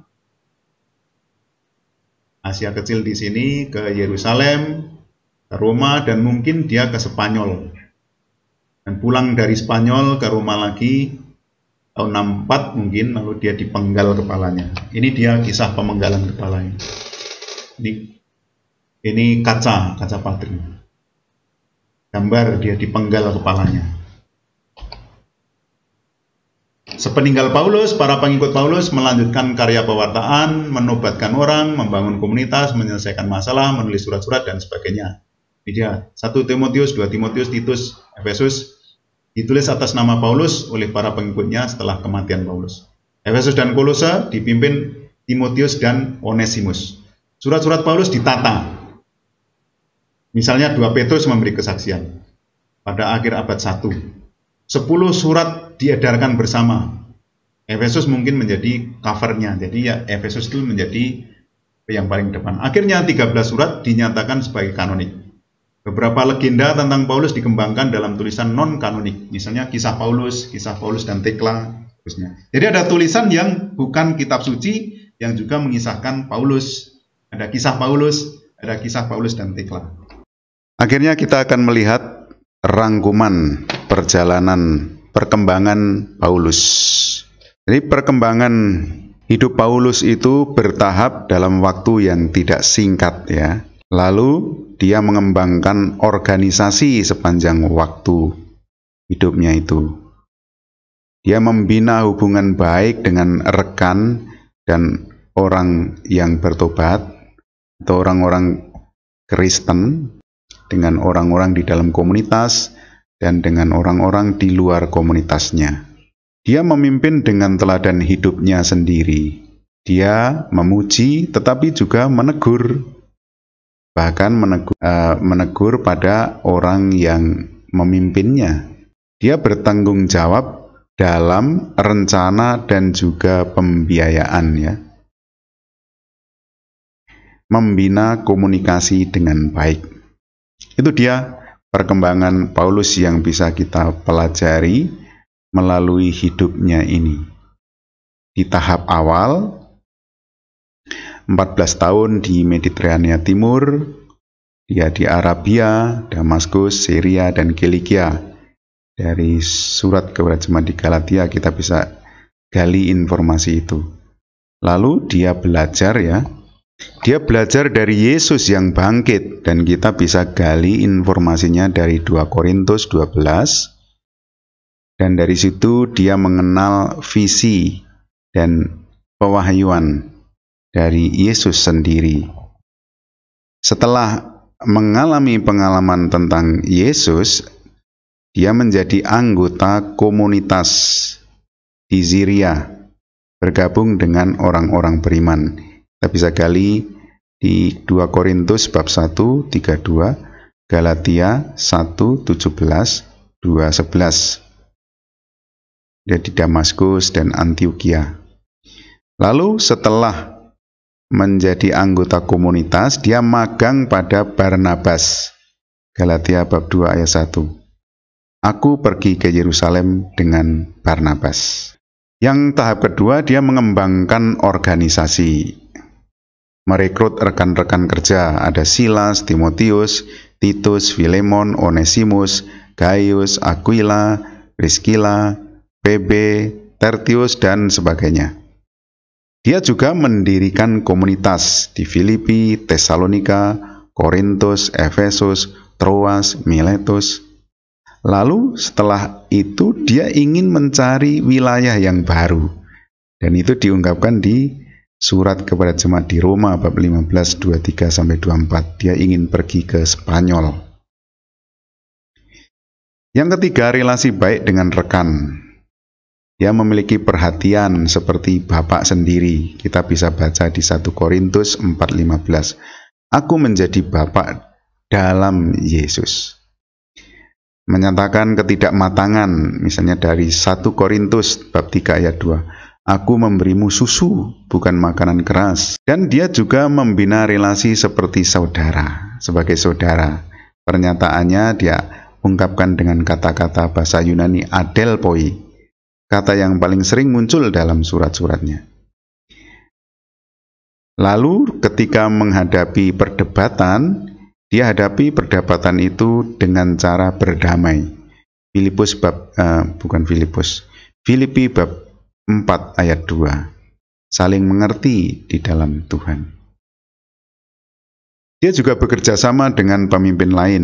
Asia Kecil di sini, ke Yerusalem, ke Roma, dan mungkin dia ke Spanyol. Dan pulang dari Spanyol ke Roma lagi, tahun 64 mungkin, lalu dia dipenggal kepalanya. Ini dia kisah pemenggalan kepalanya. Ini kaca patri. Gambar dia dipenggal kepalanya. Sepeninggal Paulus, para pengikut Paulus melanjutkan karya pewartaan, menobatkan orang, membangun komunitas, menyelesaikan masalah, menulis surat-surat, dan sebagainya. Ini dia, 1 Timotius, 2 Timotius, Titus, Efesus, ditulis atas nama Paulus oleh para pengikutnya setelah kematian Paulus. Efesus dan Kolose dipimpin Timotius dan Onesimus. Surat-surat Paulus ditata. Misalnya 2 Petrus memberi kesaksian pada akhir abad 1. 10 surat diedarkan bersama. Efesus mungkin menjadi covernya. Jadi ya Efesus itu menjadi yang paling depan. Akhirnya 13 surat dinyatakan sebagai kanonik. Beberapa legenda tentang Paulus dikembangkan dalam tulisan non-kanonik. Misalnya kisah Paulus dan Tekla. Jadi ada tulisan yang bukan kitab suci yang juga mengisahkan Paulus. Ada kisah Paulus dan Tekla. Akhirnya kita akan melihat rangkuman perkembangan Paulus. Jadi perkembangan hidup Paulus itu bertahap dalam waktu yang tidak singkat ya. Lalu dia mengembangkan organisasi sepanjang waktu hidupnya itu. Dia membina hubungan baik dengan rekan dan orang yang bertobat atau orang-orang Kristen, dengan orang-orang di dalam komunitas dan dengan orang-orang di luar komunitasnya. Dia memimpin dengan teladan hidupnya sendiri. Dia memuji tetapi juga menegur. Bahkan menegur pada orang yang memimpinnya. Dia bertanggung jawab dalam rencana dan juga pembiayaan ya. Membina komunikasi dengan baik. Itu dia perkembangan Paulus yang bisa kita pelajari melalui hidupnya ini. Di tahap awal, 14 tahun di Mediterania Timur, dia di Arabia, Damaskus, Syria, dan Kilikia. Dari surat kepada jemaat di Galatia kita bisa gali informasi itu. Lalu dia belajar ya, dia belajar dari Yesus yang bangkit, dan kita bisa gali informasinya dari 2 Korintus 12. Dan dari situ dia mengenal visi dan pewahyuan dari Yesus sendiri. Setelah mengalami pengalaman tentang Yesus, dia menjadi anggota komunitas di Syria, bergabung dengan orang-orang beriman. Kita bisa gali di 2 Korintus bab 1, 32, Galatia 1, 17, 2, 11. Dia di Damaskus dan Antioquia. Lalu setelah menjadi anggota komunitas, dia magang pada Barnabas. Galatia bab 2 ayat 1. Aku pergi ke Yerusalem dengan Barnabas. Yang tahap kedua, dia mengembangkan organisasi. Merekrut rekan-rekan kerja, ada Silas, Timotius, Titus, Filemon, Onesimus, Gaius, Aquila, Priscilla, Phoebe, Tertius, dan sebagainya. Dia juga mendirikan komunitas di Filipi, Tesalonika, Korintus, Efesus, Troas, Miletus. Lalu setelah itu dia ingin mencari wilayah yang baru. Dan itu diungkapkan di surat kepada jemaat di Roma bab 15, 23-24. Dia ingin pergi ke Spanyol. Yang ketiga, relasi baik dengan rekan. Dia memiliki perhatian seperti Bapak sendiri. Kita bisa baca di 1 Korintus 4:15. Aku menjadi Bapak dalam Yesus. Menyatakan ketidakmatangan, misalnya dari 1 Korintus bab 3 ayat 2. Aku memberimu susu, bukan makanan keras. Dan dia juga membina relasi seperti saudara, sebagai saudara. Pernyataannya dia ungkapkan dengan kata-kata bahasa Yunani adelphoi. Kata yang paling sering muncul dalam surat-suratnya. Lalu ketika menghadapi perdebatan, dia hadapi perdebatan itu dengan cara berdamai. Filipi bab 4 ayat 2. Saling mengerti di dalam Tuhan. Dia juga bekerja sama dengan pemimpin lain.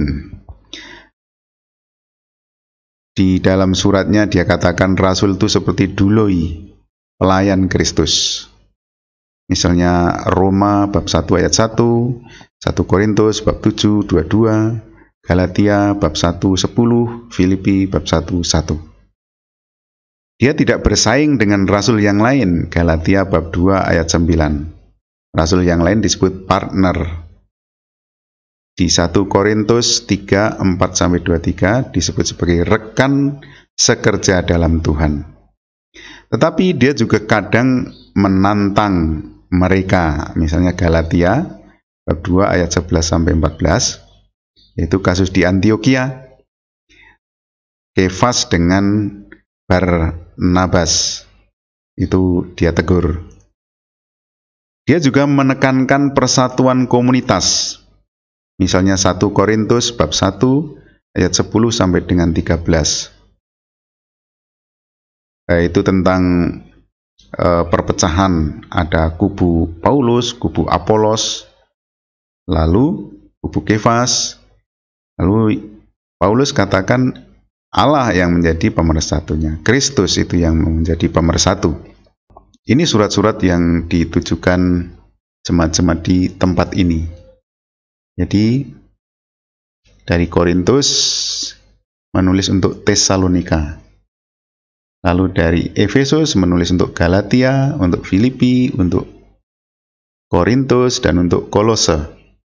Di dalam suratnya dia katakan rasul itu seperti duloi, pelayan Kristus. Misalnya Roma bab 1 ayat 1, 1 Korintus bab 7, 22, Galatia bab 1, 10, Filipi bab 1, 1. Dia tidak bersaing dengan rasul yang lain, Galatia bab 2 ayat 9. Rasul yang lain disebut partner. Di 1 Korintus 3, 4-23 disebut sebagai rekan sekerja dalam Tuhan. Tetapi dia juga kadang menantang mereka, misalnya Galatia bab 2 ayat 11-14, yaitu kasus di Antioquia. Kefas dengan Barnabas, itu dia tegur. Dia juga menekankan persatuan komunitas. Misalnya 1 Korintus bab 1 ayat 10 sampai dengan 13. Itu tentang perpecahan, ada kubu Paulus, kubu Apolos, lalu kubu Kefas. Lalu Paulus katakan Allah yang menjadi pemersatunya, Kristus itu yang menjadi pemersatu. Ini surat-surat yang ditujukan jemaat-jemaat di tempat ini. Jadi dari Korintus menulis untuk Tesalonika, lalu dari Efesus menulis untuk Galatia, untuk Filipi, untuk Korintus, dan untuk Kolose.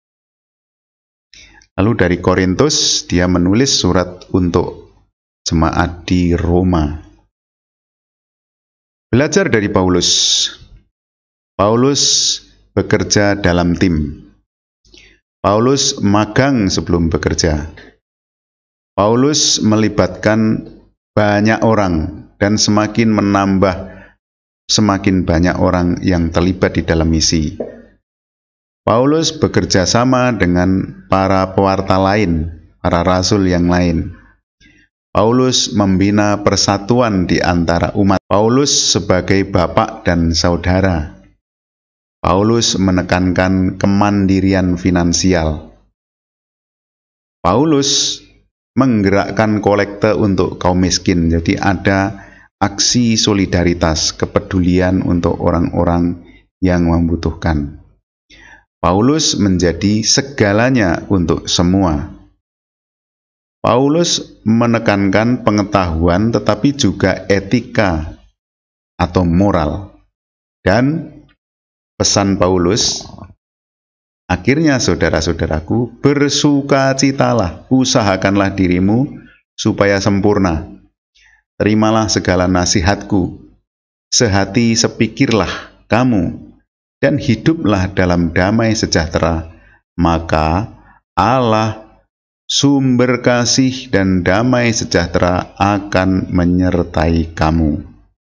Lalu dari Korintus dia menulis surat untuk jemaat di Roma. Belajar dari Paulus. Paulus bekerja dalam tim. Paulus magang sebelum bekerja. Paulus melibatkan banyak orang dan semakin menambah semakin banyak orang yang terlibat di dalam misi. Paulus bekerja sama dengan para pewarta lain, para rasul yang lain. Paulus membina persatuan di antara umat. Paulus sebagai bapak dan saudara. Paulus menekankan kemandirian finansial. Paulus menggerakkan kolekte untuk kaum miskin. Jadi ada aksi solidaritas, kepedulian untuk orang-orang yang membutuhkan. Paulus menjadi segalanya untuk semua. Paulus menekankan pengetahuan tetapi juga etika atau moral. Dan pesan Paulus, akhirnya saudara-saudaraku, bersukacitalah, usahakanlah dirimu supaya sempurna. Terimalah segala nasihatku, sehati sepikirlah kamu, dan hiduplah dalam damai sejahtera. Maka Allah sumber kasih dan damai sejahtera akan menyertai kamu.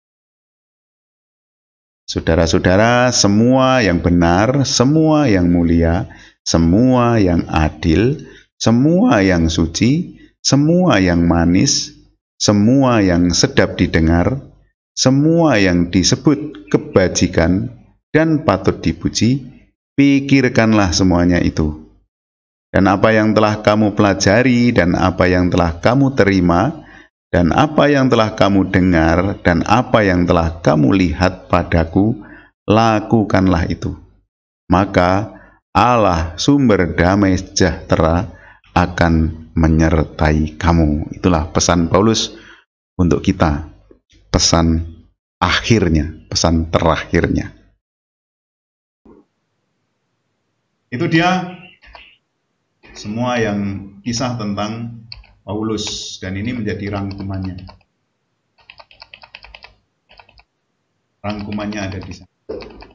Saudara-saudara, semua yang benar, semua yang mulia, semua yang adil, semua yang suci, semua yang manis, semua yang sedap didengar, semua yang disebut kebajikan dan patut dipuji, pikirkanlah semuanya itu. Dan apa yang telah kamu pelajari, dan apa yang telah kamu terima, dan apa yang telah kamu dengar, dan apa yang telah kamu lihat padaku, lakukanlah itu. Maka Allah sumber damai sejahtera akan menyertai kamu. Itulah pesan Paulus untuk kita. Pesan akhirnya, pesan terakhirnya. Itu dia semua yang kisah tentang Paulus, dan ini menjadi rangkumannya. Rangkumannya ada di sana.